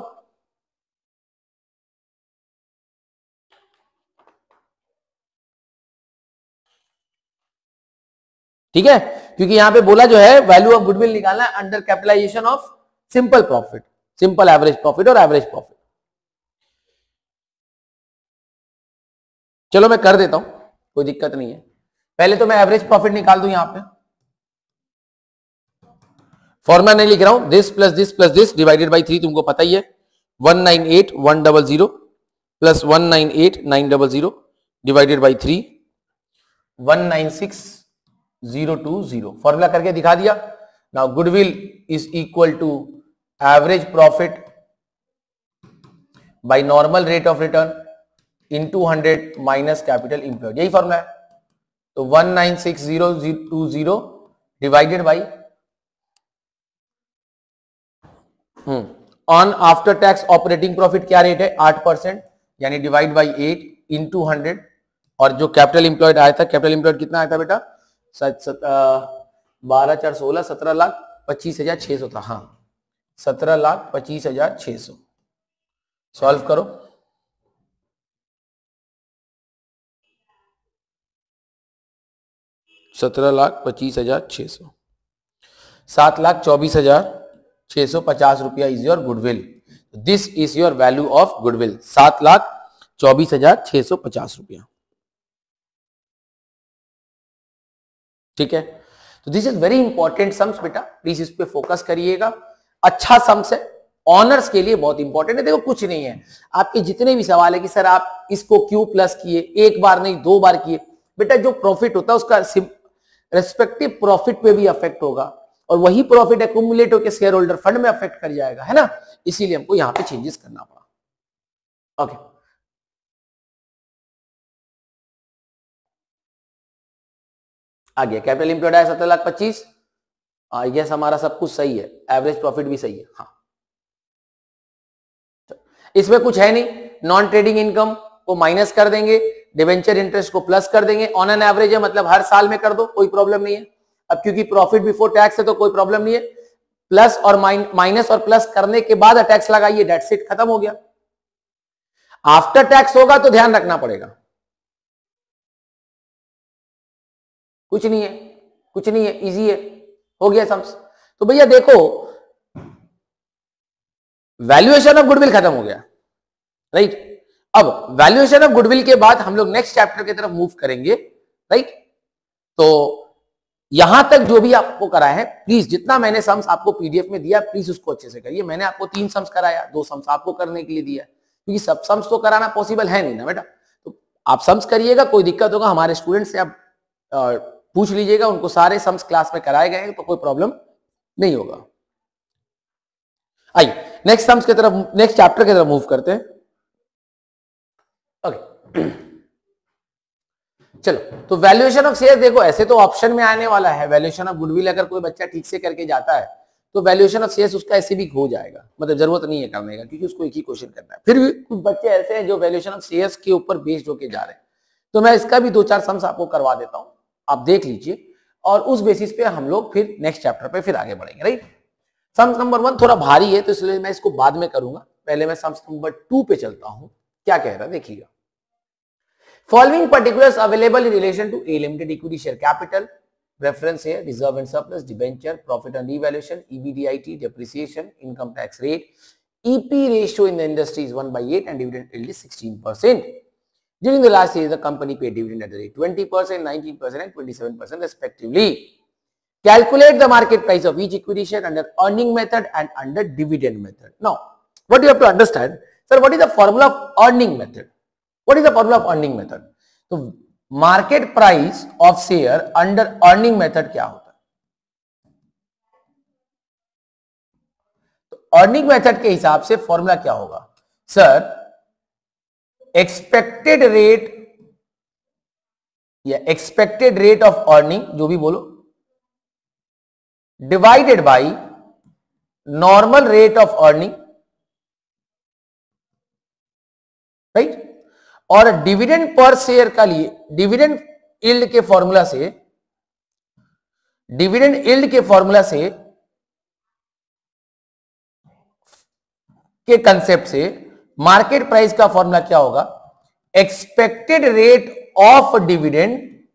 ठीक है, क्योंकि यहां पे बोला जो है वैल्यू ऑफ गुडविल निकालना है under capitalisation of simple profit, simple average profit और एवरेज प्रॉफिट। चलो मैं कर देता हूं, कोई दिक्कत नहीं है। पहले तो मैं एवरेज प्रॉफिट निकाल दूं, यहां पे फॉर्मूला नहीं लिख रहा हूं, this plus this plus this divided by three, तुमको पता ही है, one nine eight one double zero plus one nine eight nine double zero divided by three, one nine six zero two zero, formula करके दिखा दिया। Now goodwill is equal to average profit by normal rate of return into hundred minus capital employed, यही formula है। तो one nine six zero two zero divided by on after tax operating profit क्या rate है, आठ percent, यानी divide by eight into hundred, और जो capital employed आया था, कैपिटल एम्प्लॉयड कितना आया था बेटा, बारह चार सोलह, सत्रह लाख पच्चीस हजार छह सौ था, हाँ सत्रह लाख पच्चीस हजार छह सौ। सॉल्व करो, सत्रह लाख पच्चीस हजार छह सौ, सात लाख चौबीस हजार छह सौ पचास रुपया is your goodwill. This is your value of goodwill, सात लाख चौबीस हजार छह सौ पचास रुपया। ठीक है, तो this is very important sums बेटा, प्लीज इस पे फोकस करिएगा। अच्छा सम्स है, ऑनर्स के लिए बहुत इंपॉर्टेंट है। देखो कुछ नहीं है, आपके जितने भी सवाल है कि सर आप इसको क्यों प्लस किए, एक बार नहीं दो बार किए, बेटा जो प्रॉफिट होता है उसका रेस्पेक्टिव प्रॉफिट पे भी अफेक्ट होगा, और वही प्रॉफिट एक्यूमुलेट होकर शेयर होल्डर फंड में अफेक्ट कर जाएगा, है ना, इसीलिए हमको यहां पे चेंजेस करना पड़ा। ओके, आ गया, कैपिटल एम्प्लॉयड है सत्रह लाख पच्चीस, आई गेस हमारा सब कुछ सही है, एवरेज प्रॉफिट भी सही है। हाँ, इसमें कुछ है नहीं, नॉन ट्रेडिंग इनकम को माइनस कर देंगे, डिवेंचर इंटरेस्ट को प्लस कर देंगे, ऑन एन एवरेज है मतलब हर साल में कर दो, कोई प्रॉब्लम नहीं है। अब क्योंकि प्रॉफिट बिफोर टैक्स है तो कोई प्रॉब्लम नहीं है, प्लस और माइनस और प्लस करने के बाद टैक्स लगाइए, दैट्स इट, खत्म हो गया। आफ्टर टैक्स होगा तो ध्यान रखना पड़ेगा, कुछ नहीं है, कुछ नहीं है, इजी है, हो गया सम्स। तो भैया देखो, वैल्यूएशन ऑफ गुडविल खत्म हो गया, राइट। अब वैल्यूएशन ऑफ गुडविल के बाद हम लोग नेक्स्ट चैप्टर की तरफ मूव करेंगे, राइट। तो यहां तक जो भी आपको कराया है, प्लीज जितना मैंने सम्स आपको पीडीएफ में दिया प्लीज उसको अच्छे से करिए। मैंने आपको तीन सम्स कराया, दो सम्स आपको करने के लिए दिया, क्योंकि सब सम्स तो कराना पॉसिबल है नहीं ना बेटा। तो आप सम्स करिएगा, कोई दिक्कत होगा हमारे स्टूडेंट से आप पूछ लीजिएगा, उनको सारे सम्स क्लास में कराए गए हैं तो कोई प्रॉब्लम नहीं होगा। आइए नेक्स्ट सम्स की तरफ, नेक्स्ट चैप्टर की तरफ मूव करते हैं। ओके चलो, तो वैल्यूएशन ऑफ शेयर देखो, ऐसे तो ऑप्शन में आने वाला है। वैल्यूएशन ऑफ गुडविल अगर कोई बच्चा ठीक से करके जाता है तो वैल्यूएशन ऑफ शेयर्स उसका ऐसे भी हो जाएगा, मतलब जरूरत नहीं है करने का, क्योंकि उसको एक ही क्वेश्चन करना है। फिर भी कुछ बच्चे ऐसे हैं जो वैल्यूएशन ऑफ शेयर्स के ऊपर बेस्ड होके जा रहे हैं, तो मैं इसका भी दो चार सम्स आपको करवा देता हूं, आप देख लीजिए, और उस बेसिस पे हम लोग फिर नेक्स्ट चैप्टर पे फिर आगे बढ़ेंगे, राइट। सम्स नंबर वन थोड़ा भारी है तो इसलिए मैं इसको बाद में करूंगा, पहले मैं सम्स नंबर टू पे चलता हूं। क्या कह रहा है देखिएगा, Following particulars available in relation to A limited equity share capital, reference here, reserve and surplus, debenture, profit on revaluation, E B D I T, depreciation, income tax rate, E P ratio in the industry is one by eight and dividend yield is sixteen percent. During the last year, the company paid dividend at the rate twenty percent, nineteen percent and twenty-seven percent respectively. Calculate the market price of each equity share under earning method and under dividend method. Now, what you have to understand, sir, what is the formula of earning method? What is the formula of earning method? तो market price of share under earning method क्या होता है? तो earning method के हिसाब से formula क्या होगा सर? एक्सपेक्टेड रेट या एक्सपेक्टेड रेट ऑफ अर्निंग, जो भी बोलो, divided by normal rate of earning, right. और डिविडेंड पर शेयर का लिए डिविडेंड यील्ड के फॉर्मूला से डिविडेंड यील्ड के फॉर्मूला से के कंसेप्ट से मार्केट प्राइस का फॉर्मूला क्या होगा? Expected rate of dividend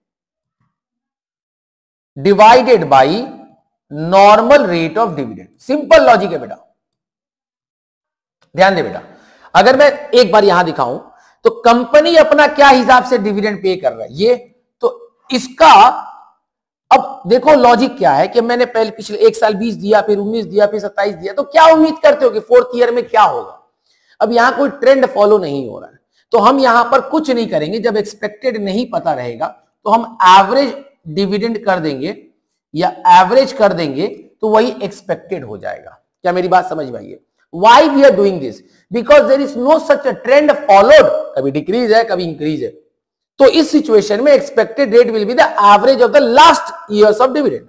divided by normal rate of dividend. Simple logic है बेटा, ध्यान दे बेटा। अगर मैं एक बार यहां दिखाऊं तो कंपनी अपना क्या हिसाब से डिविडेंड पे कर रहा है ये, तो इसका अब देखो लॉजिक क्या है कि मैंने पहले पिछले एक साल बीस दिया, फिर उन्नीस दिया, फिर सत्ताईस दिया, तो क्या उम्मीद करते हो कि फोर्थ ईयर में क्या होगा? अब यहां कोई ट्रेंड फॉलो नहीं हो रहा है, तो हम यहां पर कुछ नहीं करेंगे। जब एक्सपेक्टेड नहीं पता रहेगा तो हम एवरेज डिविडेंड कर देंगे या एवरेज कर देंगे, तो वही एक्सपेक्टेड हो जाएगा। क्या मेरी बात समझ में आई है? Why we are doing this? Because there is no such a trend followed. कभी डिक्रीज है, कभी इंक्रीज है, तो इस सिचुएशन में expected rate will be the average of the last years of dividend.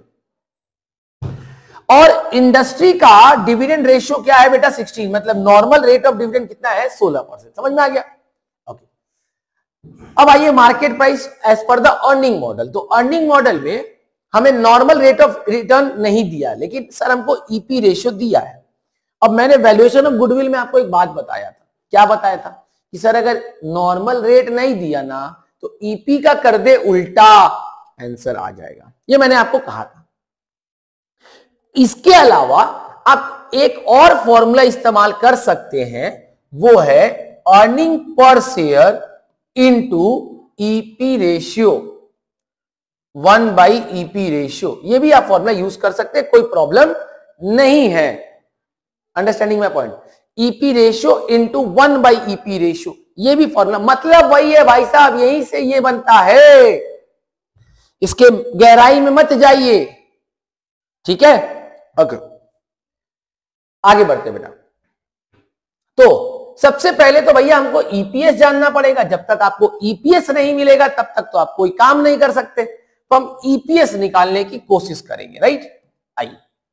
और इंडस्ट्री का डिविडेंड रेशियो क्या है बेटा? सिक्सटीन, मतलब नॉर्मल रेट ऑफ डिविडेंड कितना है? सोलह परसेंट। समझ में आ गया? ओके। अब आइए market price as per the earning model. तो अर्निंग मॉडल में हमें नॉर्मल रेट ऑफ रिटर्न नहीं दिया, लेकिन सर हमको ईपी रेशियो दिया है। अब मैंने वैल्यूएशन ऑफ गुडविल में आपको एक बात बताया था। क्या बताया था? कि सर अगर नॉर्मल रेट नहीं दिया ना तो ईपी का कर दे उल्टा, आंसर आ जाएगा। ये मैंने आपको कहा था। इसके अलावा आप एक और फॉर्मूला इस्तेमाल कर सकते हैं, वो है earning per share into EP ratio, one by EP ratio. ये भी आप फॉर्मूला यूज कर सकते हैं, कोई प्रॉब्लम नहीं है। Understanding my point? EP ratio into one by EP ratio, ये भी फॉर्मूला, मतलब वही है भाई साहब, यहीं से ये बनता है, इसके गहराई में मत जाइए, ठीक है? ओके, आगे बढ़ते बेटा। तो सबसे पहले तो भैया हमको ईपीएस जानना पड़ेगा। जब तक आपको ईपीएस नहीं मिलेगा तब तक तो आप कोई काम नहीं कर सकते। तो हम ईपीएस निकालने की कोशिश करेंगे, राइट? आई।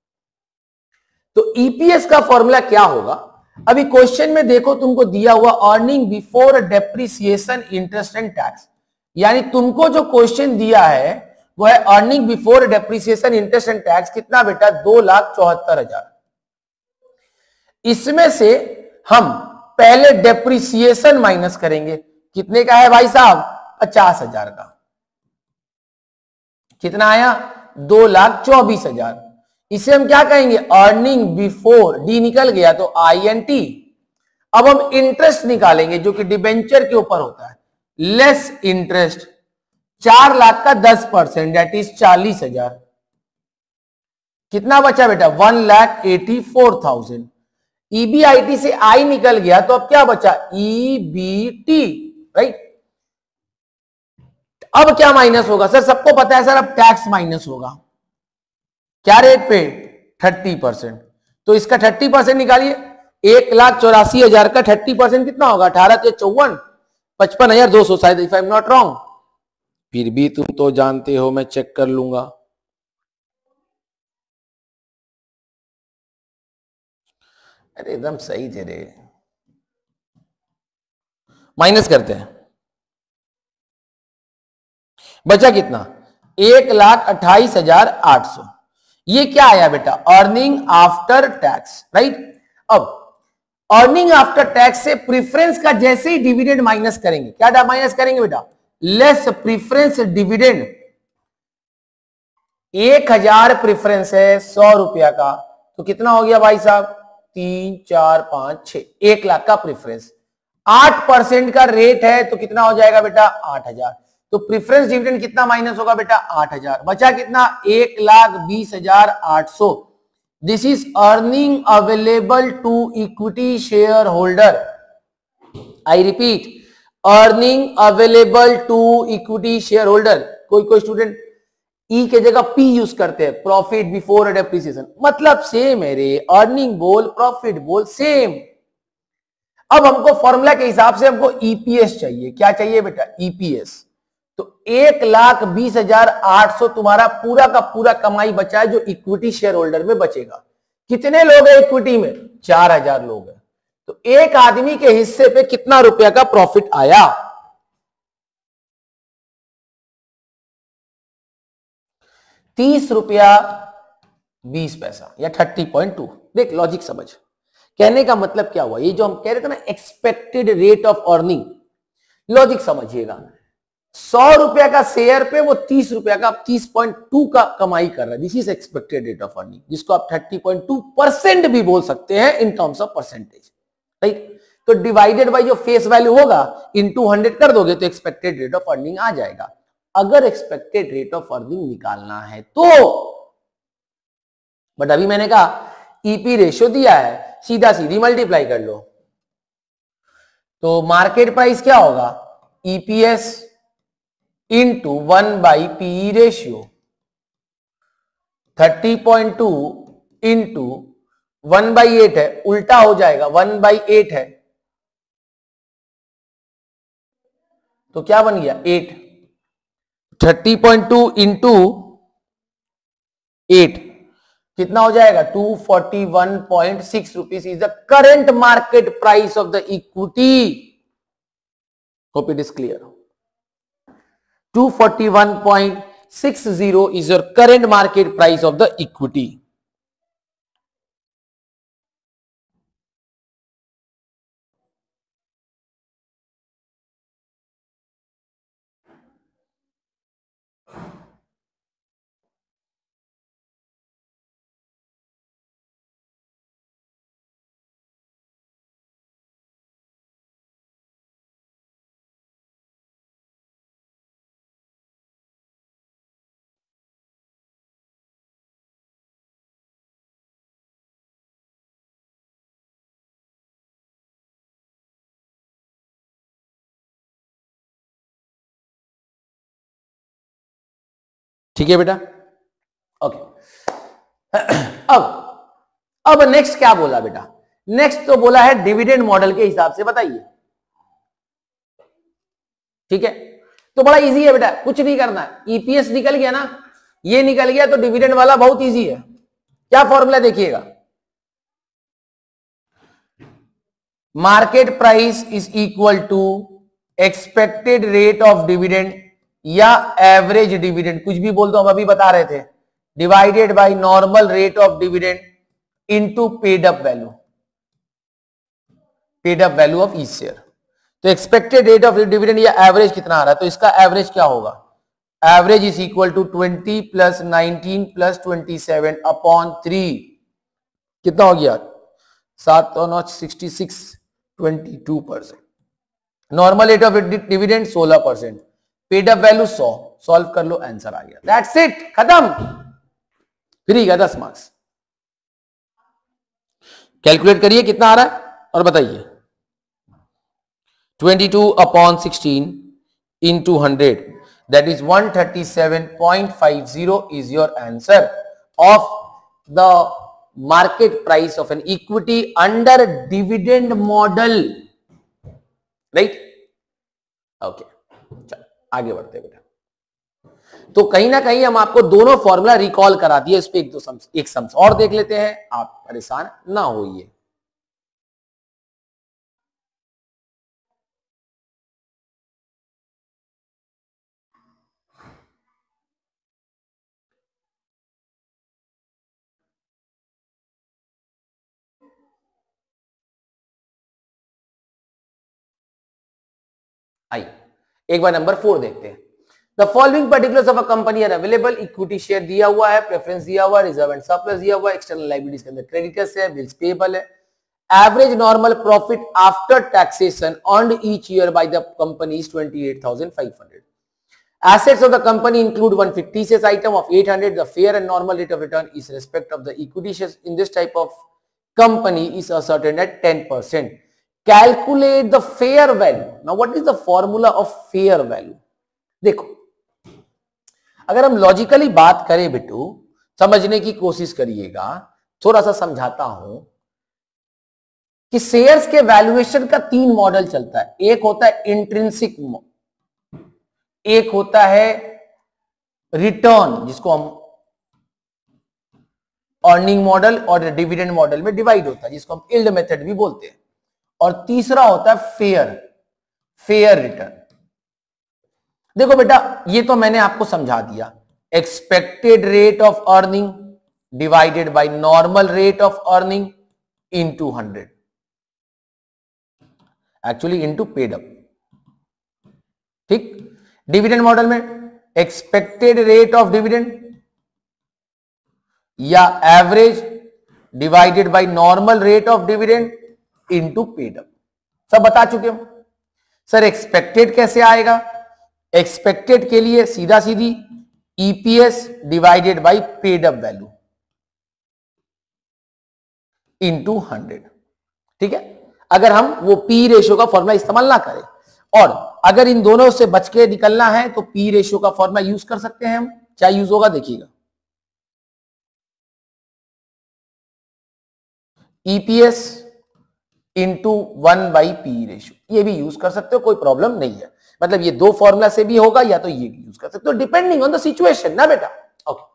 तो ईपीएस का फॉर्मूला क्या होगा? अभी क्वेश्चन में देखो, तुमको दिया हुआ earning before depreciation interest and tax, यानी तुमको जो क्वेश्चन दिया है वो है earning before depreciation interest and tax. कितना बेटा? दो लाख चौहत्तर हजार। इसमें से हम पहले डेप्रिसिएशन माइनस करेंगे। कितने का है भाई साहब? पचास हजार का। कितना आया? दो लाख चौबीस हजार। इसे हम क्या कहेंगे? अर्निंग बिफोर, डी निकल गया तो आई एन टी। अब हम इंटरेस्ट निकालेंगे जो कि डिबेंचर के ऊपर होता है, लेस इंटरेस्ट। चार लाख का दस परसेंट दैट इज चालीस हजार। कितना बचा बेटा? One lakh eighty four thousand. EBIT से आई निकल गया तो अब क्या बचा? EBT, right. अब क्या माइनस होगा सर? सबको पता है सर, अब टैक्स माइनस होगा। क्या रेट पे? Thirty percent. तो इसका थर्टी परसेंट निकालिए। एक लाख चौरासी हजार का थर्टी परसेंट कितना होगा? अठारह के चौवन, पचपन हजार दो सौ शायद, if I am not wrong. फिर भी तुम तो जानते हो, मैं चेक कर लूंगा। अरे एकदम सही थे रे। माइनस करते हैं, बचा कितना? एक लाख अट्ठाईस हजार आठ सौ। ये क्या आया बेटा? Earning after tax, right. अब अर्निंग आफ्टर टैक्स से प्रीफरेंस का जैसे ही डिविडेंड माइनस करेंगे, क्या माइनस करेंगे बेटा? Less preference dividend. एक हजार प्रीफरेंस है सौ रुपया का, तो कितना हो गया भाई साहब? तीन चार पांच छह, एक लाख का प्रीफरेंस। आठ परसेंट का रेट है तो कितना हो जाएगा बेटा? आठ हजार। तो प्रीफरेंस डिविडेंड कितना माइनस होगा बेटा? आठ हजार। बचा कितना? एक लाख बीस हजार आठ सौ। This is earning available to equity share holder. I repeat, earning available to equity share holder. कोई कोई स्टूडेंट ई के जगह पी यूज करते हैं, प्रॉफिट बिफोर डेप्रिसिएशन। मतलब सेम है रे, अर्निंग बोल प्रॉफिट बोल सेम। अब हमको फॉर्मूला के हिसाब से हमको ईपीएस चाहिए। क्या चाहिए बेटा? ईपीएस। तो एक लाख बीस हजार आठ सौ तुम्हारा पूरा का पूरा कमाई बचा है जो इक्विटी शेयर होल्डर में बचेगा। कितने लोग हैं इक्विटी में? चार हजार लोग हैं। तो एक आदमी के हिस्से पे कितना रुपया का प्रॉफिट आया? तीस रुपया बीस पैसा या थर्टी पॉइंट टू। देख लॉजिक समझ। कहने का मतलब क्या हुआ? ये जो हम कह रहे थे ना expected rate of earning, logic समझिएगा। सौ रुपया का शेयर पे वो तीस रुपया का तीस पॉइंट टू का कमाई कर रहा है। This is expected rate of earning, जिसको आप थर्टी पॉइंट टू परसेंट भी बोल सकते हैं in terms of percentage, right. तो डिवाइडेड बाय जो फेस वैल्यू होगा इनटू हंड्रेड कर दोगे तो एक्सपेक्टेड रेट ऑफ अर्निंग आ जाएगा। अगर एक्सपेक्टेड रेट ऑफ अर्निंग निकालना है तो, बट अभी मैंने कहा ईपी रेशियो दिया है, सीधा सीधी मल्टीप्लाई कर लो। तो मार्केट प्राइस क्या होगा? EPS into one by PE ratio. Thirty point two into one by eight है, उल्टा हो जाएगा, वन बाई एट है तो क्या बन गया? Eight. Thirty point two into eight कितना हो जाएगा? Two forty one point six rupees is the current market price of the equity. Hope it is clear. Two forty one point six zero is your current market price of the equity. ठीक है बेटा, okay. अब अब next क्या बोला बेटा? Next तो बोला है डिविडेंड मॉडल के हिसाब से बताइए। ठीक है, तो बड़ा इजी है बेटा, कुछ नहीं करना है। ईपीएस निकल गया ना, ये निकल गया तो डिविडेंड वाला बहुत इजी है। क्या फॉर्मूला देखिएगा, market price is equal to expected rate of dividend या एवरेज डिविडेंड, कुछ भी बोल दो, हम अभी बता रहे थे, divided by normal rate of dividend into paid up value, paid up value of each share. तो एक्सपेक्टेड रेट ऑफ डिविडेंड या एवरेज कितना आ रहा है, तो इसका एवरेज क्या होगा, average is equal to twenty plus nineteen plus twenty seven upon three, कितना हो गया, सात और नौ sixty six, twenty two percent. Normal rate of dividend सोलह परसेंट, पेड अप वैल्यू सौ, सॉल्व कर लो, आंसर आ गया, दैट्स इट, खत्म, फ्री का दस मार्क्स। कैलकुलेट करिए कितना आ रहा है और बताइए, twenty two upon sixteen into one hundred, that is one thirty-seven point five zero is your answer of the market price of an equity under dividend model, right? Okay, चलो आगे बढ़ते हैं बेटा। तो कहीं ना कहीं हम आपको दोनों फॉर्मूला रिकॉल करा दिए, इस पे एक दो सम्स, एक सम्स और देख लेते हैं, आप परेशान ना होइए। आइए एक बार नंबर फोर देखते हैं। The following particulars of a company are available, equity share दिया हुआ है, प्रेफरेंस दिया हुआ है, रिजर्व एंड सरप्लस दिया हुआ है, एक्सटर्नल लायबिलिटीज के अंदर क्रेडिटर्स है, बिल्स पेएबल है, average normal profit after taxation earned each year by the company is twenty eight thousand five hundred. Assets of the company include one hundred fifty shares item of eight hundred. The fair and normal rate of return is respect of the equity shares in this type of company is ascertained at ten percent. Calculate the fair value. Now what is the formula of fair value? देखो, अगर हम logically बात करें बेटू, समझने की कोशिश करिएगा, थोड़ा सा समझाता हूं कि शेयर्स के वैल्यूएशन का तीन मॉडल चलता है। एक होता है इंट्रिंसिक, एक होता है रिटर्न, जिसको हम अर्निंग मॉडल और डिविडेंड मॉडल में डिवाइड होता है, जिसको हम यील्ड मेथड भी बोलते हैं, और तीसरा होता है फेयर, फेयर रिटर्न। देखो बेटा, ये तो मैंने आपको समझा दिया, expected rate of earning divided by normal rate of earning into hundred, actually into paid up, ठीक। डिविडेंड मॉडल में एक्सपेक्टेड रेट ऑफ डिविडेंड या average divided by normal rate of dividend into paid up, सब बता चुके हम। Sir expected कैसे आएगा, expected के लिए सीधा सीधी EPS divided by paid up value into hundred, ठीक है। अगर हम वो पी रेशियो का फॉर्मूला इस्तेमाल ना करें, और अगर इन दोनों से बच के निकलना है तो पी रेशियो का फॉर्मूला यूज कर सकते हैं हम, क्या यूज होगा देखिएगा, EPS into one by P ratio, ये भी यूज कर सकते हो, कोई प्रॉब्लम नहीं है। मतलब ये दो फॉर्मूला से भी होगा या तो ये भी यूज कर सकते हो, डिपेंडिंग ऑन द सिचुएशन ना बेटा। ओके,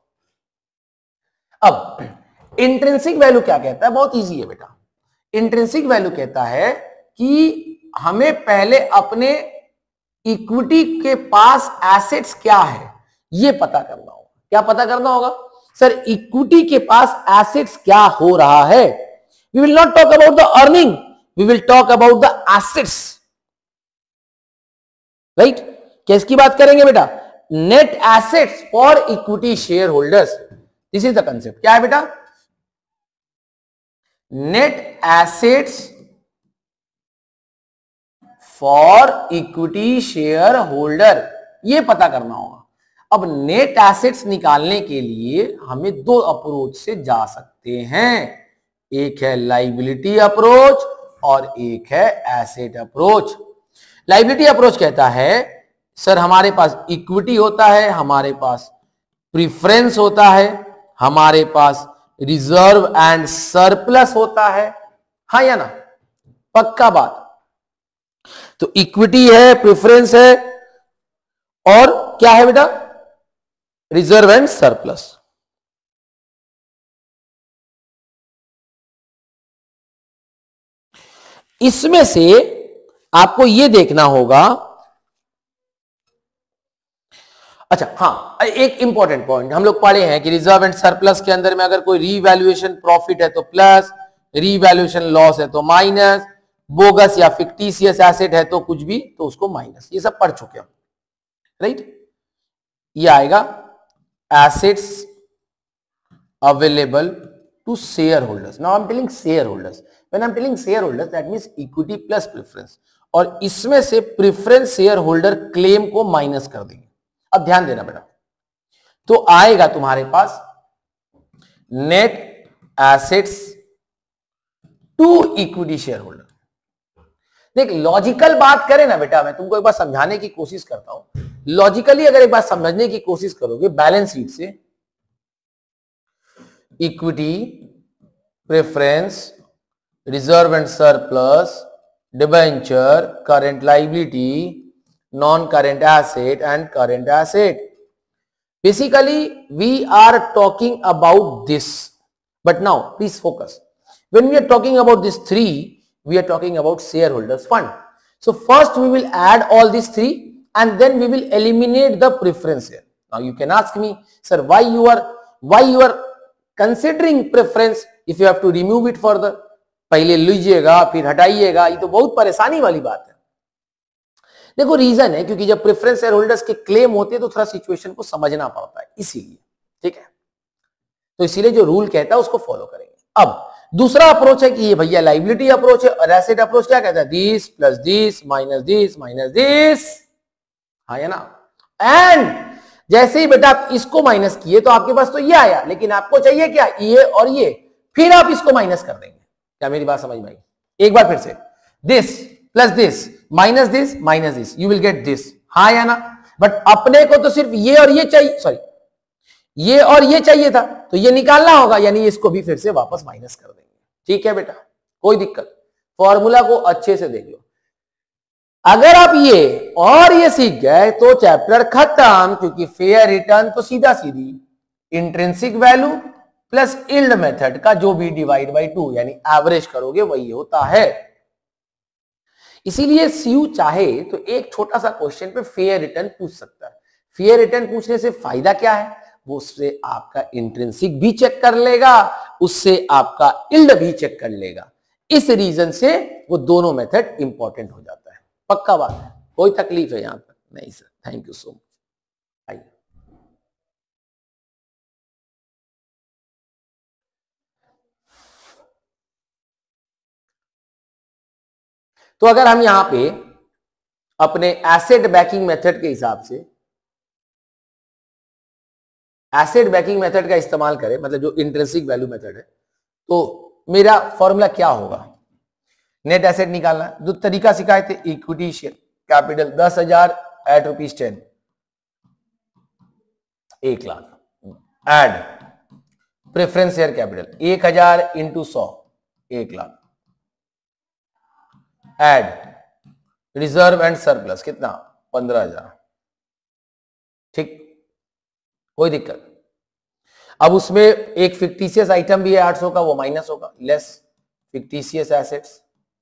अब इंट्रिंसिक वैल्यू क्या कहता है, बहुत इजी है बेटा। इंट्रिंसिक वैल्यू कहता है कि हमें पहले अपने इक्विटी के पास एसेट्स क्या है ये पता करना होगा। क्या पता करना होगा सर, इक्विटी के पास एसेट्स क्या हो रहा है। We will not talk about the earning, we will talk about the assets, right. किसकी बात करेंगे बेटा, net assets for equity share holders, this is the concept. क्या है बेटा, net assets for equity share holder, ये पता करना होगा। अब नेट एसेट्स निकालने के लिए हमें दो अप्रोच से जा सकते हैं, एक है लायबिलिटी अप्रोच और एक है एसेट अप्रोच। लायबिलिटी अप्रोच कहता है सर हमारे पास इक्विटी होता है, हमारे पास प्रीफरेंस होता है, हमारे पास रिजर्व एंड सरप्लस होता है, हाँ या ना, पक्का बात। तो इक्विटी है, प्रेफरेंस है, और क्या है बेटा, रिजर्व एंड सरप्लस। इसमें से आपको यह देखना होगा, अच्छा हाँ, एक इंपॉर्टेंट पॉइंट हम लोग पढ़े हैं कि रिजर्व एंड सरप्लस के अंदर में अगर कोई रीवैल्यूएशन प्रॉफिट है तो प्लस, रीवैल्यूएशन लॉस है तो माइनस, बोगस या फिक्टिशियस एसेट है तो कुछ भी तो उसको माइनस। ये सब पढ़ चुके हम, राइट। ये आएगा assets available to share holders. Now I am telling share holders, when I am telling share holders that means equity plus preference, और इसमें से प्रेफरेंस शेयर होल्डर क्लेम को माइनस कर देंगे। अब ध्यान देना बेटा, तो आएगा तुम्हारे पास net assets to equity share holder. देख लॉजिकल बात करें ना बेटा, मैं तुमको एक बार समझाने की कोशिश करता हूं। लॉजिकली अगर एक बार समझने की कोशिश करोगे, बैलेंस शीट से equity, preference, reserve and surplus, debenture, current liability, non current asset and current asset, basically we are talking about this. But now please focus, when we are talking about these three, we are talking about shareholders fund. So first we will add all these three and then we will eliminate the preference here. Now you can ask me, sir, why you are why you are considering preference if you have to remove it further? पहले लीजिएगा फिर हटाइएगा, ये तो बहुत परेशानी वाली बात है। देखो रीजन है क्योंकि जब प्रेफरेंस शेयर होल्डर्स के क्लेम होते हैं तो थोड़ा सिचुएशन को समझना पड़ता है, इसीलिए, ठीक है। तो इसीलिए जो रूल कहता है उसको फॉलो करेंगे। अब दूसरा अप्रोच है कि ये भैया लाइबिलिटी अप्रोच है, और एसेट अप्रोच क्या कहता है, this plus this minus this minus this, हाँ है ना। एंड जैसे ही बेटा आप इसको माइनस किए तो आपके पास तो ये आया, लेकिन आपको चाहिए क्या, ये और ये, फिर आप इसको माइनस कर देंगे। क्या मेरी बात समझ में आई? एक बार फिर से, this plus this minus this minus this, you will get this, हाँ या ना। बट अपने को तो सिर्फ ये और ये चाहिए, सॉरी ये और ये चाहिए था, तो ये निकालना होगा, यानी इसको भी फिर से वापस माइनस कर देंगे। ठीक है बेटा, कोई दिक्कत, फॉर्मूला को अच्छे से देख लो। अगर आप ये और ये सीख गए तो चैप्टर खत्म, क्योंकि फेयर रिटर्न तो सीधा सीधी intrinsic value plus yield method का जो भी डिवाइड बाई टू यानी एवरेज करोगे वही होता है। इसीलिए सीयू चाहे तो एक छोटा सा क्वेश्चन पे फेयर रिटर्न पूछ सकता है। फेयर रिटर्न पूछने से फायदा क्या है, वो उससे आपका इंट्रिंसिक भी चेक कर लेगा, उससे आपका यील्ड भी चेक कर लेगा। इस रीजन से वो दोनों मेथड इंपॉर्टेंट हो जाता है। पक्का बात है, कोई तकलीफ है यहां पर? नहीं sir, thank you so much. आइए तो अगर हम यहां पे अपने एसेट बैकिंग मेथड के हिसाब से एसेट बैकिंग मेथड का इस्तेमाल करें, मतलब जो इंट्रिंसिक वैल्यू मेथड है, तो मेरा फॉर्मूला क्या होगा, नेट एसेट निकालना। जो तरीका सिखाए थे, इक्विटी शेयर कैपिटल दस हजार एट रुपीज टेन, एक lakh, add preference share capital एक हजार इंटू सौ, एक lakh, add reserve and surplus कितना, पंद्रह हजार। ठीक, कोई दिक्कत। अब उसमें एक फिक्टिशियस आइटम भी है आठ सौ का, वो माइनस होगा, लेस फिक्टिशियस एसेट्स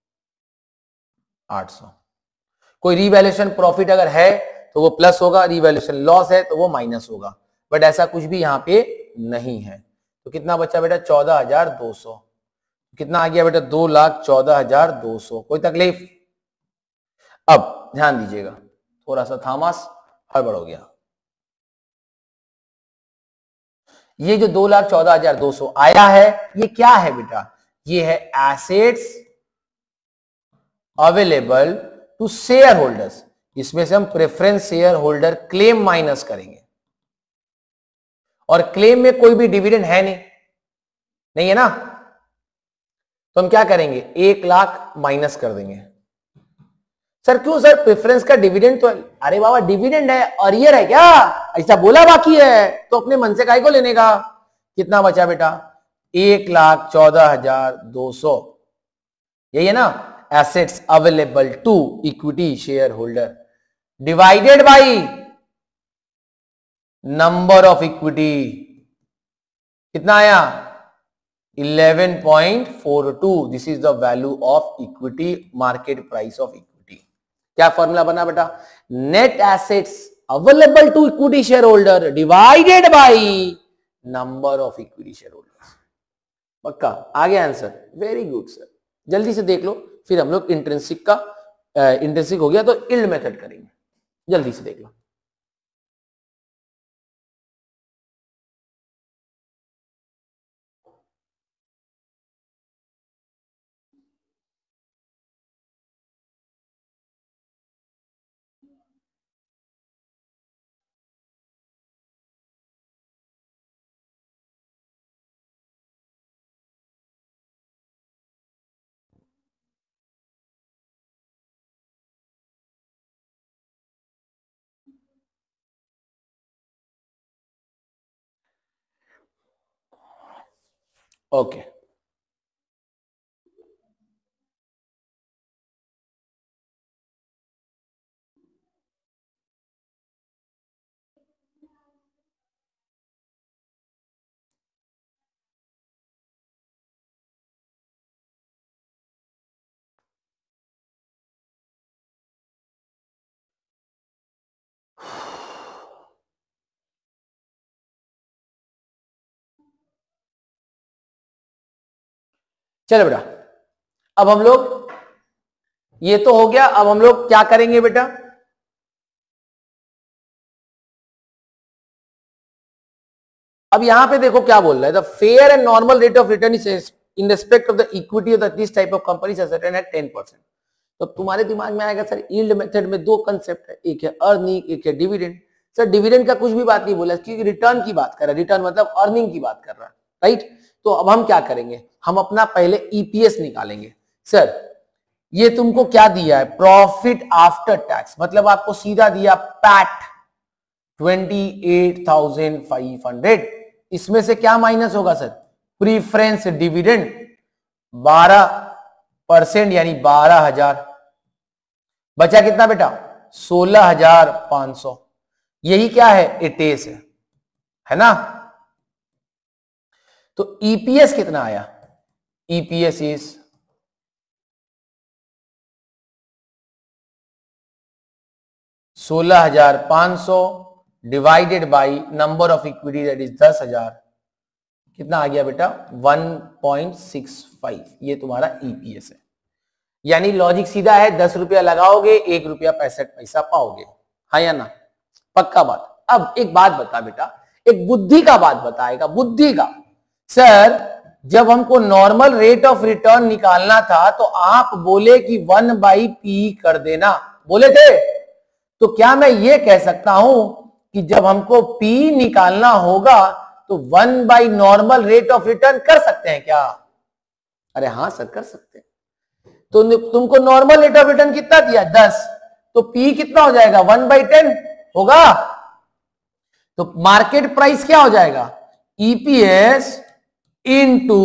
आठ सौ। कोई रिवैल्यूएशन प्रॉफिट अगर है तो वो प्लस होगा, रिवैल्यूएशन लॉस है तो वो माइनस होगा, बट ऐसा कुछ भी यहां पे नहीं है। तो कितना बचा बेटा, चौदह हजार दो सौ। कितना आ गया बेटा, दो लाख चौदह हजार दो सौ। कोई तकलीफ? अब ध्यान दीजिएगा, थोड़ा सा थामस हड़बड़ हो गया। ये जो दो लाख चौदह हजार दो सौ आया है, ये क्या है बेटा, ये है assets available to share holders. इसमें से हम preference share holder claim minus करेंगे, और क्लेम में कोई भी डिविडेंड है नहीं, नहीं है ना, तो हम क्या करेंगे, एक लाख माइनस कर देंगे। सर क्यों सर, प्रेफरेंस का डिविडेंड तो, अरे बाबा डिविडेंड है, अरियर है क्या, ऐसा बोला बाकी है, तो अपने मन से काहे को लेने का। कितना बचा बेटा, एक लाख चौदह हजार दो सौ, यही है ना, assets available to equity share holder divided by number of equity. कितना आया, eleven point four two, this is the value of equity, market price of equity. क्या फॉर्मूला बना बेटा? Net assets available to equity share holder divided by number of equity share holders. पक्का आ गया answer? Very good sir, जल्दी से देख लो, फिर हम लोग इंट्रिंसिक का इंट्रिंसिक हो गया तो यील्ड मेथड करेंगे। जल्दी से देख लो। Okay okay. चलो बेटा, अब हम लोग, ये तो हो गया, अब हम लोग क्या करेंगे बेटा? अब यहां पे देखो क्या बोल रहा है, the fair and normal rate of return is in respect of the equity of this type of companies are certain at ten percent. तो तुम्हारे दिमाग में आएगा सर यील्ड मेथड में दो कंसेप्ट है, एक है अर्निंग, एक है डिविडेंड। सर डिविडेंड का कुछ भी बात नहीं बोला, क्योंकि रिटर्न की बात कर रहा है, रिटर्न मतलब अर्निंग की बात कर रहा है, राइट? तो अब हम क्या करेंगे, हम अपना पहले ईपीएस निकालेंगे। सर ये तुमको क्या दिया है? प्रॉफिट आफ्टर टैक्स, मतलब आपको सीधा दिया PAT twenty eight thousand five hundred. इसमें से क्या माइनस होगा सर? प्रीफरेंस डिविडेंड बारह परसेंट यानी बारह हजार। बचा कितना बेटा? सोलह हजार पांच सौ। यही क्या है? एटेस है, है ना? तो ईपीएस कितना आया? ईपीएस इज सोलह हजार पांच सौ divided by number of equity that is दस हजार। कितना आ गया बेटा? One point six five. ये तुम्हारा ईपीएस है। यानी लॉजिक सीधा है, दस रुपया लगाओगे एक रुपया पैंसठ पैसा पाओगे, हाँ या ना? पक्का बात। अब एक बात बता बेटा, एक बुद्धि का बात बताएगा, बुद्धि का। सर जब हमको नॉर्मल रेट ऑफ रिटर्न निकालना था तो आप बोले कि वन बाई पी कर देना, बोले थे। तो क्या मैं ये कह सकता हूं कि जब हमको पी निकालना होगा तो one by normal rate of return कर सकते हैं क्या? अरे हाँ सर कर सकते हैं। तो तुमको नॉर्मल रेट ऑफ रिटर्न कितना दिया? दस। तो पी कितना हो जाएगा? वन बाई टेन होगा। तो मार्केट प्राइस क्या हो जाएगा? EPS into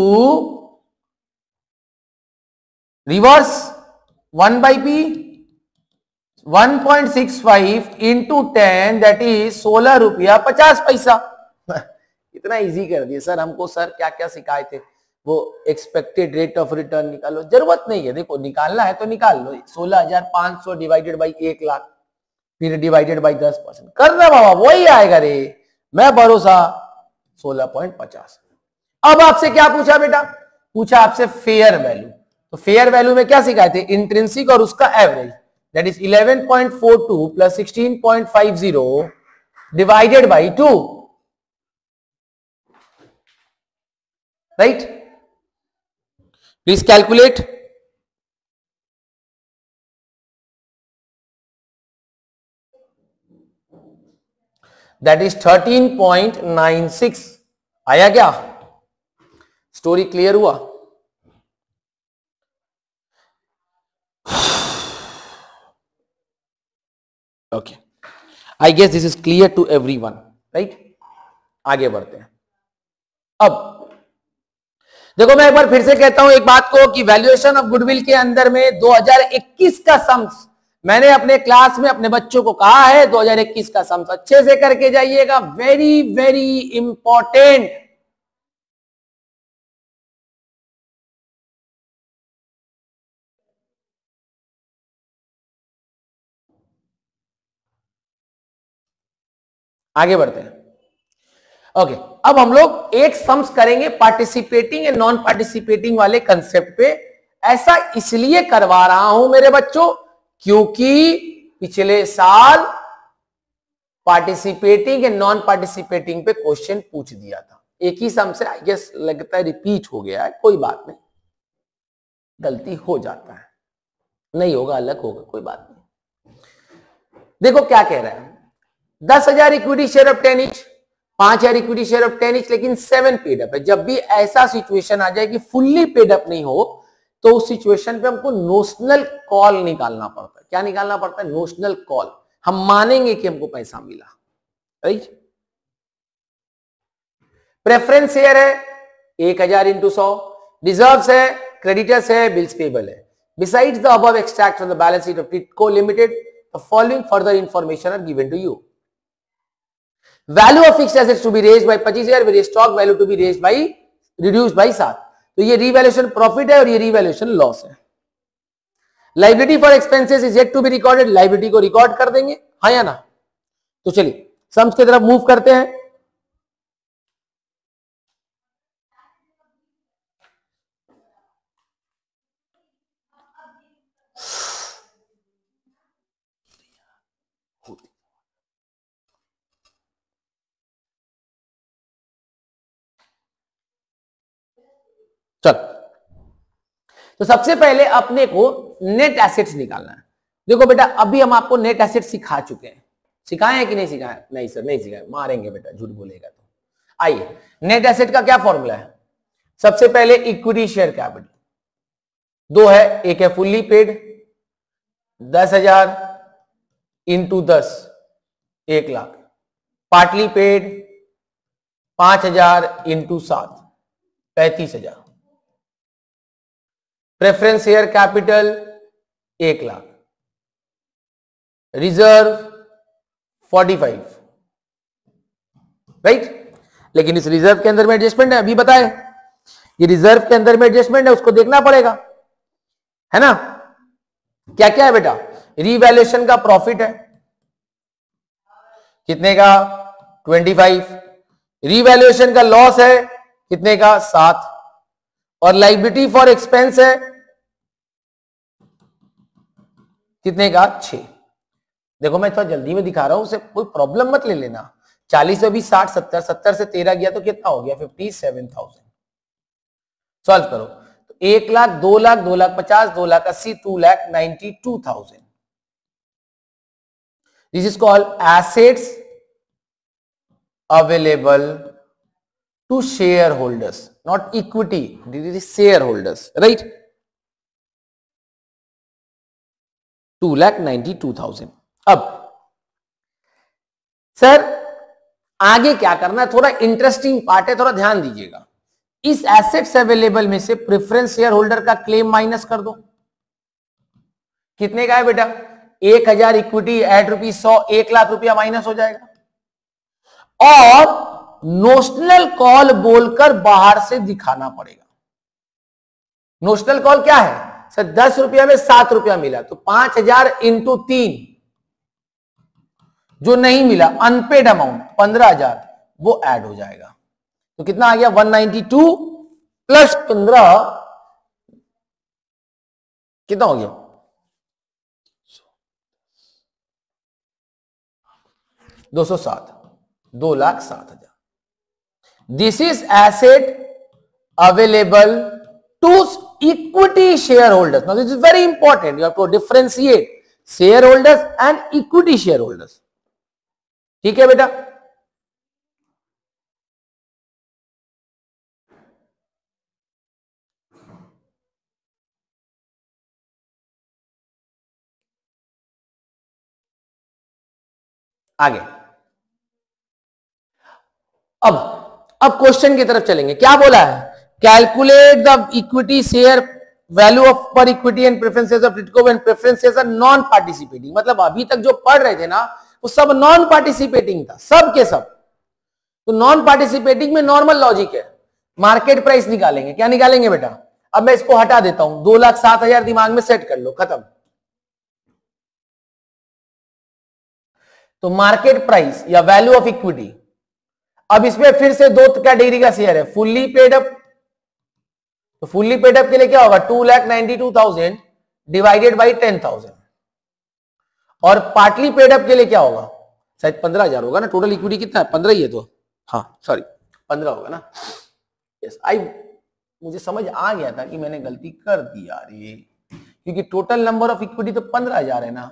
reverse one by P, one point six five into ten that is सोलह रुपया पचास पैसा। इतना इजी कर दिया सर हमको। सर क्या क्या सिखाए थे? वो एक्सपेक्टेड रेट ऑफ रिटर्न निकालो, जरूरत नहीं है, देखो निकालना है तो निकाल लो। सोलह हजार पांच सौ डिवाइडेड बाई एक लाख, फिर डिवाइडेड बाई दस परसेंट करना बाबा, वही आएगा रे, मैं भरोसा सोलह पॉइंट पचास। अब आपसे क्या पूछा बेटा? पूछा आपसे फेयर वैल्यू। तो फेयर वैल्यू में क्या सिखाए थे? इंट्रिंसिक और उसका average, that is eleven point four two plus sixteen point five zero divided by two, right? Please calculate. That is thirteen point nine six. आया क्या? स्टोरी क्लियर हुआ? Okay, I guess this is clear to everyone, right? आगे बढ़ते हैं। अब देखो मैं एक बार फिर से कहता हूं एक बात को कि वैल्यूएशन ऑफ गुडविल के अंदर में दो हज़ार इक्कीस का सम्स मैंने अपने क्लास में अपने बच्चों को कहा है, दो हज़ार इक्कीस का सम्स अच्छे से करके जाइएगा, वेरी वेरी इंपॉर्टेंट। आगे बढ़ते हैं। ओके okay, अब हम लोग एक सम्स करेंगे पार्टिसिपेटिंग एंड नॉन पार्टिसिपेटिंग वाले कंसेप्ट पे। ऐसा इसलिए करवा रहा हूं मेरे बच्चों क्योंकि पिछले साल पार्टिसिपेटिंग एंड नॉन पार्टिसिपेटिंग पे क्वेश्चन पूछ दिया था। एक ही सम से आई गेस लगता है रिपीट हो गया है, कोई बात नहीं, गलती हो जाता है, नहीं होगा अलग होगा, कोई बात नहीं। देखो क्या कह रहा है, दस हजार equity share of ten each, पांच हजार equity share of ten each, लेकिन सेवन पेड अप है। जब भी ऐसा सिचुएशन आ जाए कि फुल्ली पेड अप नहीं हो तो उस सिचुएशन पे हमको नोशनल कॉल निकालना पड़ता है। क्या निकालना पड़ता है? Notional call. हम मानेंगे कि हमको पैसा मिला, राइट। प्रेफरेंस शेयर है एक हजार इंटू सौ, रिजर्व्स है, क्रेडिटर्स है, बिल्स पेबल है। Besides the above extract from the balance sheet of Titco limited, the following further information are given to you. Value of fixed assets to be raised by पच्चीस हजार, various stock value to be raised by reduced by सात। तो ये revaluation profit है और ये revaluation loss है। Liability for expenses is yet to be recorded, liability को रिकॉर्ड कर देंगे, हाँ या ना। तो चलिए सम्स की तरफ मूव करते हैं। चल, तो सबसे पहले अपने को नेट एसेट्स निकालना है। देखो बेटा अभी हम आपको नेट एसेट सिखा चुके हैं, सिखाए हैं कि नहीं सिखाए? नहीं सर नहीं सिखाए, मारेंगे बेटा झूठ बोलेगा तो। आइए, नेट एसेट का क्या फॉर्मूला है? सबसे पहले इक्विटी शेयर कैपिटल दो है, एक है फुल्ली पेड दस हजार इंटू दस एक लाख, पार्टली पेड पांच हजार इंटू सात पैंतीस हजार, प्रेफरेंस शेयर कैपिटल एक lakh, reserve forty five, right. लेकिन इस रिजर्व के अंदर में एडजस्टमेंट है, अभी बताए ये रिजर्व के अंदर में एडजस्टमेंट है, उसको देखना पड़ेगा, है ना। क्या क्या है बेटा? रीवैल्यूएशन का प्रॉफिट है कितने का? पच्चीस। रीवैल्यूएशन का लॉस है कितने का? सात। और लाइबिलिटी फॉर एक्सपेंस है कितने का? छह। देखो मैं थोड़ा जल्दी में दिखा रहा हूं, उसे कोई प्रॉब्लम मत ले लेना। चालीस में भी साठ, सत्तर, सत्तर से तेरह गया तो कितना हो गया? Fifty seven thousand. सॉल्व करो तो एक लाख, दो लाख, दो लाख पचास, दो लाख अस्सी, two lakh ninety two thousand. This is called assets available to share holders, not equity, this is share holders, right. Two lakh ninety two thousand. अब सर आगे क्या करना है? थोड़ा इंटरेस्टिंग पार्ट है, थोड़ा ध्यान दीजिएगा। इस एसेट्स अवेलेबल में से प्रेफरेंस शेयर होल्डर का क्लेम माइनस कर दो। कितने का है बेटा? एक हजार इक्विटी एट रुपीज सौ, एक लाख रुपया माइनस हो जाएगा। और नोशनल कॉल बोलकर बाहर से दिखाना पड़ेगा। नोशनल कॉल क्या है सर? दस रुपया में सात रुपया मिला तो पांच हजार इंटू तीन, जो नहीं मिला अनपेड अमाउंट पंद्रह हजार, वो ऐड हो जाएगा। तो कितना आ गया? वन नाइन्टी टू प्लस पंद्रह कितना हो गया? दो सौ सात, दो लाख सात हजार। This is asset available to equity share holders. Now this is very important, you have to differentiate share holders and equity share holders. ठीक है बेटा? आगे अब अब क्वेश्चन की तरफ चलेंगे। क्या बोला है? Calculate the equity share value of per equity and preferences of Titco when preferences are non participating. मतलब अभी तक जो पढ़ रहे थे ना वो सब नॉन पार्टिसिपेटिंग था, सब के सब। तो नॉन पार्टिसिपेटिंग में नॉर्मल लॉजिक है, मार्केट प्राइस निकालेंगे। क्या निकालेंगे बेटा? अब मैं इसको हटा देता हूं, दो लाख सात हजार दिमाग में सेट कर लो, खत्म। तो मार्केट प्राइस या वैल्यू ऑफ इक्विटी, अब इसमें फिर से दो कैटेगरी का शेयर है, फुल्ली पेड अप, तो फुल्ली पेड अप के लिए क्या होगा, two lakh ninety two thousand divided by ten thousand, और पार्टली पेड अप के लिए क्या होगा, शायद पंद्रह हजार होगा ना, टोटल इक्विटी कितना है, पंद्रह ही है, तो हाँ सॉरी पंद्रह होगा ना, यस आई मुझे समझ आ गया था कि मैंने गलती कर दी यार ये, क्योंकि टोटल नंबर ऑफ इक्विटी तो पंद्रह हजार है ना,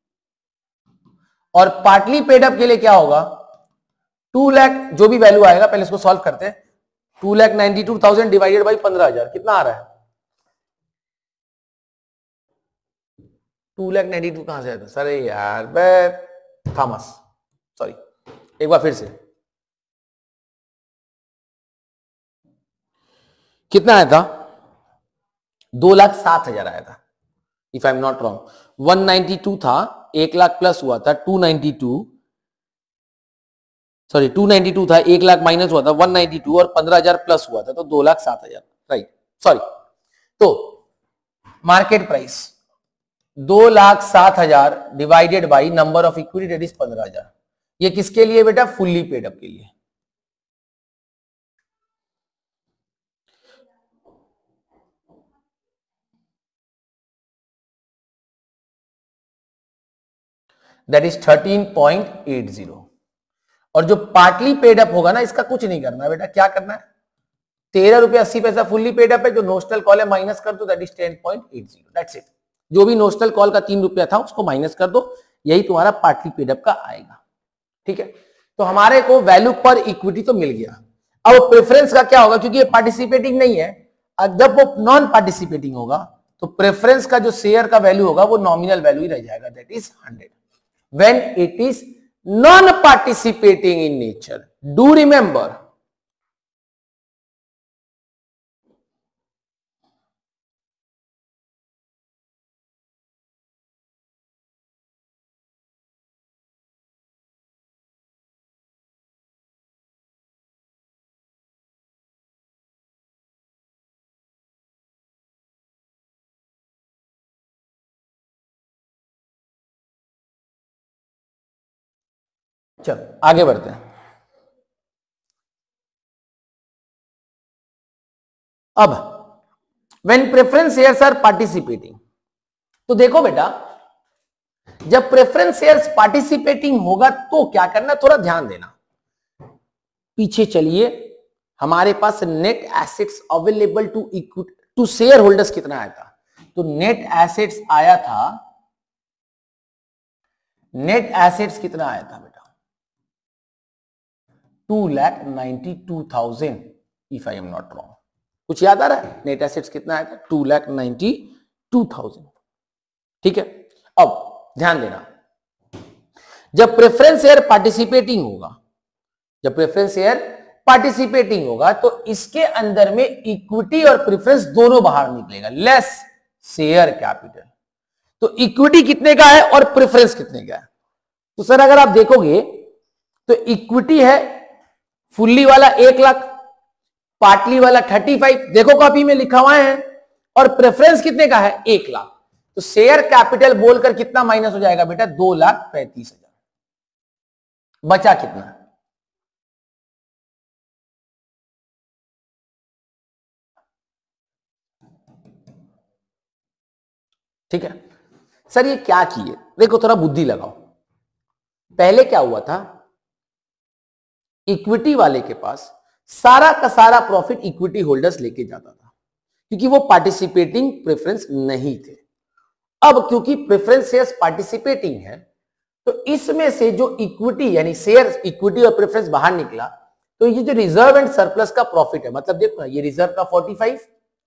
और पार्टली पेड अप के लिए क्या होगा, टू लाख जो भी वैल्यू आएगा, पहले इसको सॉल्व करते हैं, two lakh ninety two thousand divided by पंद्रह हजार कितना आ रहा है, टू लाख नाइनटी टू कहां से आया था सर यार, थॉमस सॉरी, एक बार फिर से कितना आया था, दो लाख सात हजार आया था if I am not wrong, one ninety two था, एक लाख प्लस हुआ था, two ninety two sorry two ninety two था, एक लाख माइनस हुआ था, वन नाइनटी टू और पंद्रह हजार प्लस हुआ था, तो दो लाख सात हजार, राइट सॉरी, तो मार्केट प्राइस दो लाख सात हजार divided by number of equity that is पंद्रह हजार, ये किसके लिए बेटा, फुल्ली पेड अप के लिए, that is thirteen point eight zero, और जो पार्टली पेड अप होगा ना, इसका कुछ नहीं करना है बेटा, क्या करना है, तेरह रुपए अस्सी पैसा फुल्ली पेड अप है, जो नोशनल कॉल है माइनस कर दो, that is ten point eight zero, that's it, जो भी नोशनल कॉल का तीन रुपया था उसको माइनस कर दो, यही तुम्हारा पार्टली पेड अप का आएगा, ठीक है, तो हमारे को वैल्यू पर इक्विटी तो मिल गया, अब प्रेफरेंस का क्या होगा, क्योंकि ये पार्टिसिपेटिंग नहीं है, जब वो नॉन पार्टिसिपेटिंग होगा तो प्रेफरेंस का जो शेयर का वैल्यू होगा वो नॉमिनल वैल्यू ही रह जाएगा, that is hundred, when it is non-participating in nature. Do remember. चलो आगे बढ़ते हैं। अब when preference shares are participating, तो देखो बेटा जब प्रेफरेंस शेयर्स पार्टिसिपेटिंग होगा तो क्या करना, थोड़ा ध्यान देना, पीछे चलिए, हमारे पास net assets available to equity to share holders कितना आया था, तो नेट एसेट्स आया था, नेट एसेट्स कितना आया था बेटा, two lakh ninety two thousand if I am not wrong, कुछ याद आ रहा है, नेट एसेट्स कितना आया था, two lakh ninety two thousand, ठीक है। अब ध्यान देना, जब प्रेफरेंस शेयर पार्टिसिपेटिंग होगा, जब प्रेफरेंस शेयर पार्टिसिपेटिंग होगा तो इसके अंदर में इक्विटी और प्रेफरेंस दोनों बाहर निकलेगा, लेस शेयर कैपिटल, तो इक्विटी कितने का है और प्रेफरेंस कितने का है, तो सर अगर आप देखोगे तो इक्विटी है फुल्ली वाला एक लाख, पार्टली वाला थर्टी फाइव, देखो कॉपी में लिखा हुआ है, और प्रेफरेंस कितने का है एक लाख, तो शेयर कैपिटल बोलकर कितना माइनस हो जाएगा बेटा, दो लाख पैंतीस हजार, बचा कितना, ठीक है। सर ये क्या किए, देखो थोड़ा बुद्धि लगाओ, पहले क्या हुआ था, इक्विटी वाले के पास सारा का सारा प्रॉफिट इक्विटी होल्डर्स लेके जाता था, क्योंकि वो पार्टिसिपेटिंग प्रेफरेंस नहीं थे। अब क्योंकि प्रेफरेंस शेयर्स पार्टिसिपेटिंग है तो इसमें से जो इक्विटी यानी शेयर इक्विटी और प्रेफरेंस बाहर निकला, तो ये जो रिजर्व एंड सरप्लस का प्रॉफिट है, मतलब देखो ना, ये रिजर्व का फोर्टी फाइव,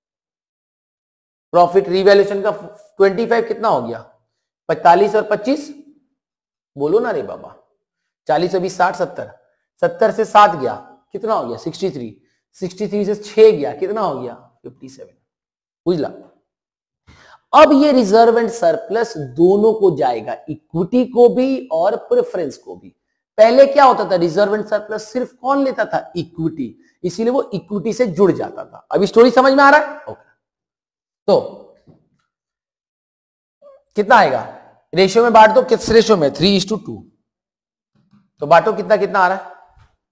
प्रॉफिट रिवैल्यूएशन का ट्वेंटी फाइव, कितना हो गया पैंतालीस और पच्चीस, बोलो ना रे बाबा, चालीस और बीस साठ, सत्तर, सत्तर से सात गया कितना हो गया सिक्सटी थ्री, सिक्सटी थ्री से छह गया कितना हो गया फिफ्टी सेवन, बुझला। अब ये रिजर्व एंड सरप्लस दोनों को जाएगा, इक्विटी को भी और प्रेफरेंस को भी। पहले क्या होता था, रिजर्व एंड सरप्लस सिर्फ कौन लेता था, इक्विटी, इसीलिए वो इक्विटी से जुड़ जाता था। अभी स्टोरी समझ में आ रहा है, ओके। तो कितना आएगा, रेशियो में बांट दो, किस रेशियो में, थ्री इज टू टू, तो बांटो कितना कितना आ रहा है,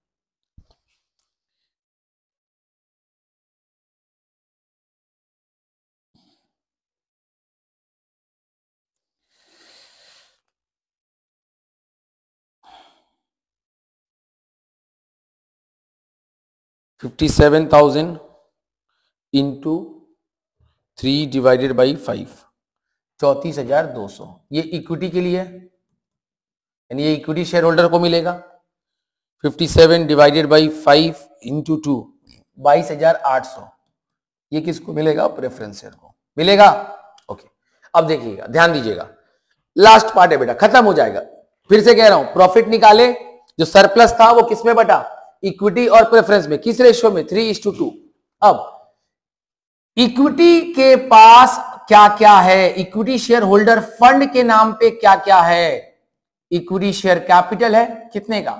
fifty seven thousand into three divided by five, चौंतीस हजार दो सौ। ये इक्विटी के लिए है, यानी ये इक्विटी शेयर होल्डर को मिलेगा। Fifty seven divided by five into two, बाईस हजार आठ सौ। ये किसको मिलेगा, प्रेफरेंस शेयर को मिलेगा। ओके, अब देखिएगा, ध्यान दीजिएगा, लास्ट पार्ट है बेटा, खत्म हो जाएगा। फिर से कह रहा हूं, प्रॉफिट निकाले, जो सरप्लस था वो किसमें बटा, इक्विटी और प्रेफरेंस में। किस रेशियो में, थ्री इज टू टू। अब इक्विटी के पास क्या क्या है, इक्विटी शेयर होल्डर फंड के नाम पे क्या क्या है। इक्विटी शेयर कैपिटल है कितने का,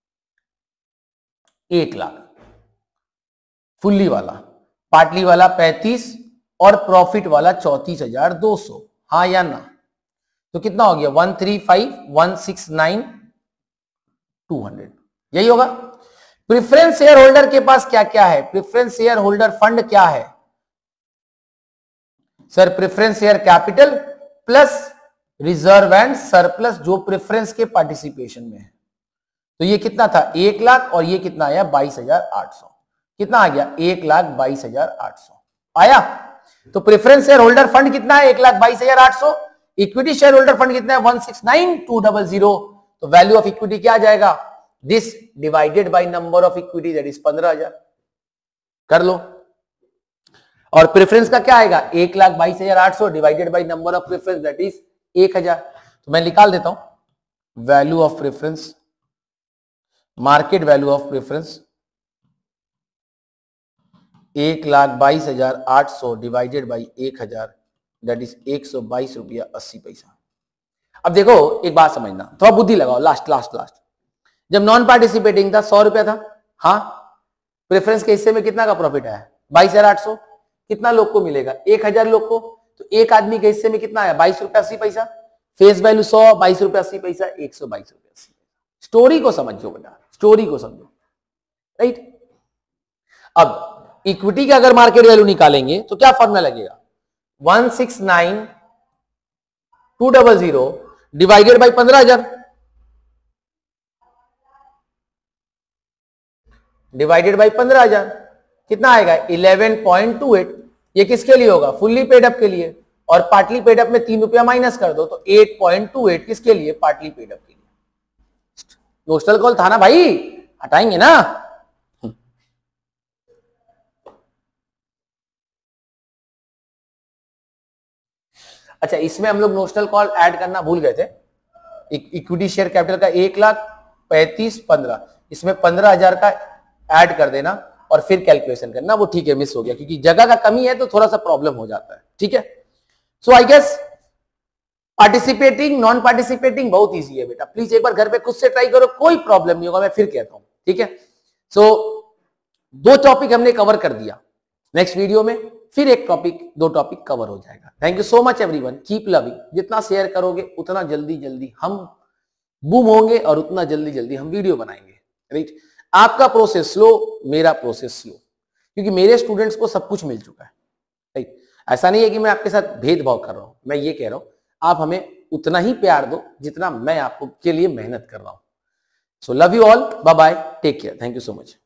एक लाख, फुल्ली वाला, पार्टली वाला पैंतीस, और प्रॉफिट वाला चौंतीस हजार दो सौ। हाँ या ना, तो कितना हो गया, one three five one six nine two hundred, यही होगा। प्रेफरेंस शेयर होल्डर के पास क्या क्या है, प्रेफरेंस शेयर होल्डर फंड क्या है sir, preference share capital plus reserve and surplus जो प्रेफरेंस के पार्टिसिपेशन में है। तो ये कितना था, एक लाख, और ये कितना आया, बाईस हजार आठ सौ। कितना आ गया, एक लाख बाईस हजार आठ सौ आया। तो प्रेफरेंस शेयर होल्डर फंड कितना है, एक लाख बाईस हजार आठ सौ। इक्विटी शेयर होल्डर फंड कितना है, one six nine two double zero. तो वैल्यू ऑफ इक्विटी क्या आ जाएगा, this divided by number of equity, that is पंद्रह हजार। कर लो। और प्रेफरेंस का क्या आएगा, एक लाख बाईस हजार आठ सौ divided by number of preference, that is एक हजार। तो मैं निकाल देता हूं, value of preference, market value of preference एक लाख बाईस हजार आठ सौ डिवाइडेड बाई एक हजार, दैट इज एक सौ बाईस रुपया अस्सी पैसा। अब देखो एक बात समझना, थोड़ा बुद्धि लगाओ, लास्ट लास्ट लास्ट जब नॉन पार्टिसिपेटिंग था सौ रुपया था, हाँ, प्रेफरेंस के हिस्से में कितना का प्रॉफिट आया, बाईस हजार आठ सौ। कितना लोग को मिलेगा, एक हजार लोग को। तो एक आदमी के हिस्से में कितना आया, बाईस रुपया अस्सी पैसा। फेस वैल्यू सौ, बाईस रुपया अस्सी पैसा, एक सौ बाईस रुपया अस्सी पैसा। स्टोरी को समझो बेटा, स्टोरी को समझो, राइट। अब इक्विटी का अगर मार्केट वैल्यू निकालेंगे तो क्या फॉर्मूला लगेगा, one six nine two double zero divided by पंद्रह हजार, डिवाइडेड बाई पंद्रह हजार कितना आएगा, इलेवन पॉइंट टू एट। ये किसके लिए होगा, फुल्ली पेड अप के लिए। और पार्टली पेड अप में तीन रुपया माइनस कर दो तो एट पॉइंट टू एट किसके लिए, पार्टली पेड अप के लिए। नोस्टल कॉल था ना भाई, हटाएंगे ना। अच्छा, इसमें हम लोग नोशनल कॉल ऐड करना भूल गए थे। इक्विटी शेयर कैपिटल का एक लाख पैंतीस पंद्रह, इसमें पंद्रह हजार का ऐड कर देना और फिर कैलकुलेशन करना, वो ठीक है, मिस हो गया क्योंकि जगह का कमी है तो थोड़ा सा प्रॉब्लम हो जाता है, ठीक है। So I guess participating non participating बहुत इजी है बेटा, प्लीज एक बार घर पे खुद से ट्राई करो, कोई प्रॉब्लम नहीं होगा, मैं फिर कहता हूं, ठीक है। सो so, दो टॉपिक हमने कवर कर दिया, नेक्स्ट वीडियो में फिर एक टॉपिक, दो टॉपिक कवर हो जाएगा। Thank you so much everyone, keep loving. जितना शेयर करोगे उतना जल्दी जल्दी हम बूम होंगे और उतना जल्दी जल्दी हम वीडियो बनाएंगे, राइट। आपका प्रोसेस स्लो, मेरा प्रोसेस स्लो, क्योंकि मेरे स्टूडेंट्स को सब कुछ मिल चुका है, राइट। ऐसा नहीं है कि मैं आपके साथ भेदभाव कर रहा हूं, मैं ये कह रहा हूं आप हमें उतना ही प्यार दो जितना मैं आपको के लिए मेहनत कर रहा हूं। So love you all, bye bye, take care, thank you so much.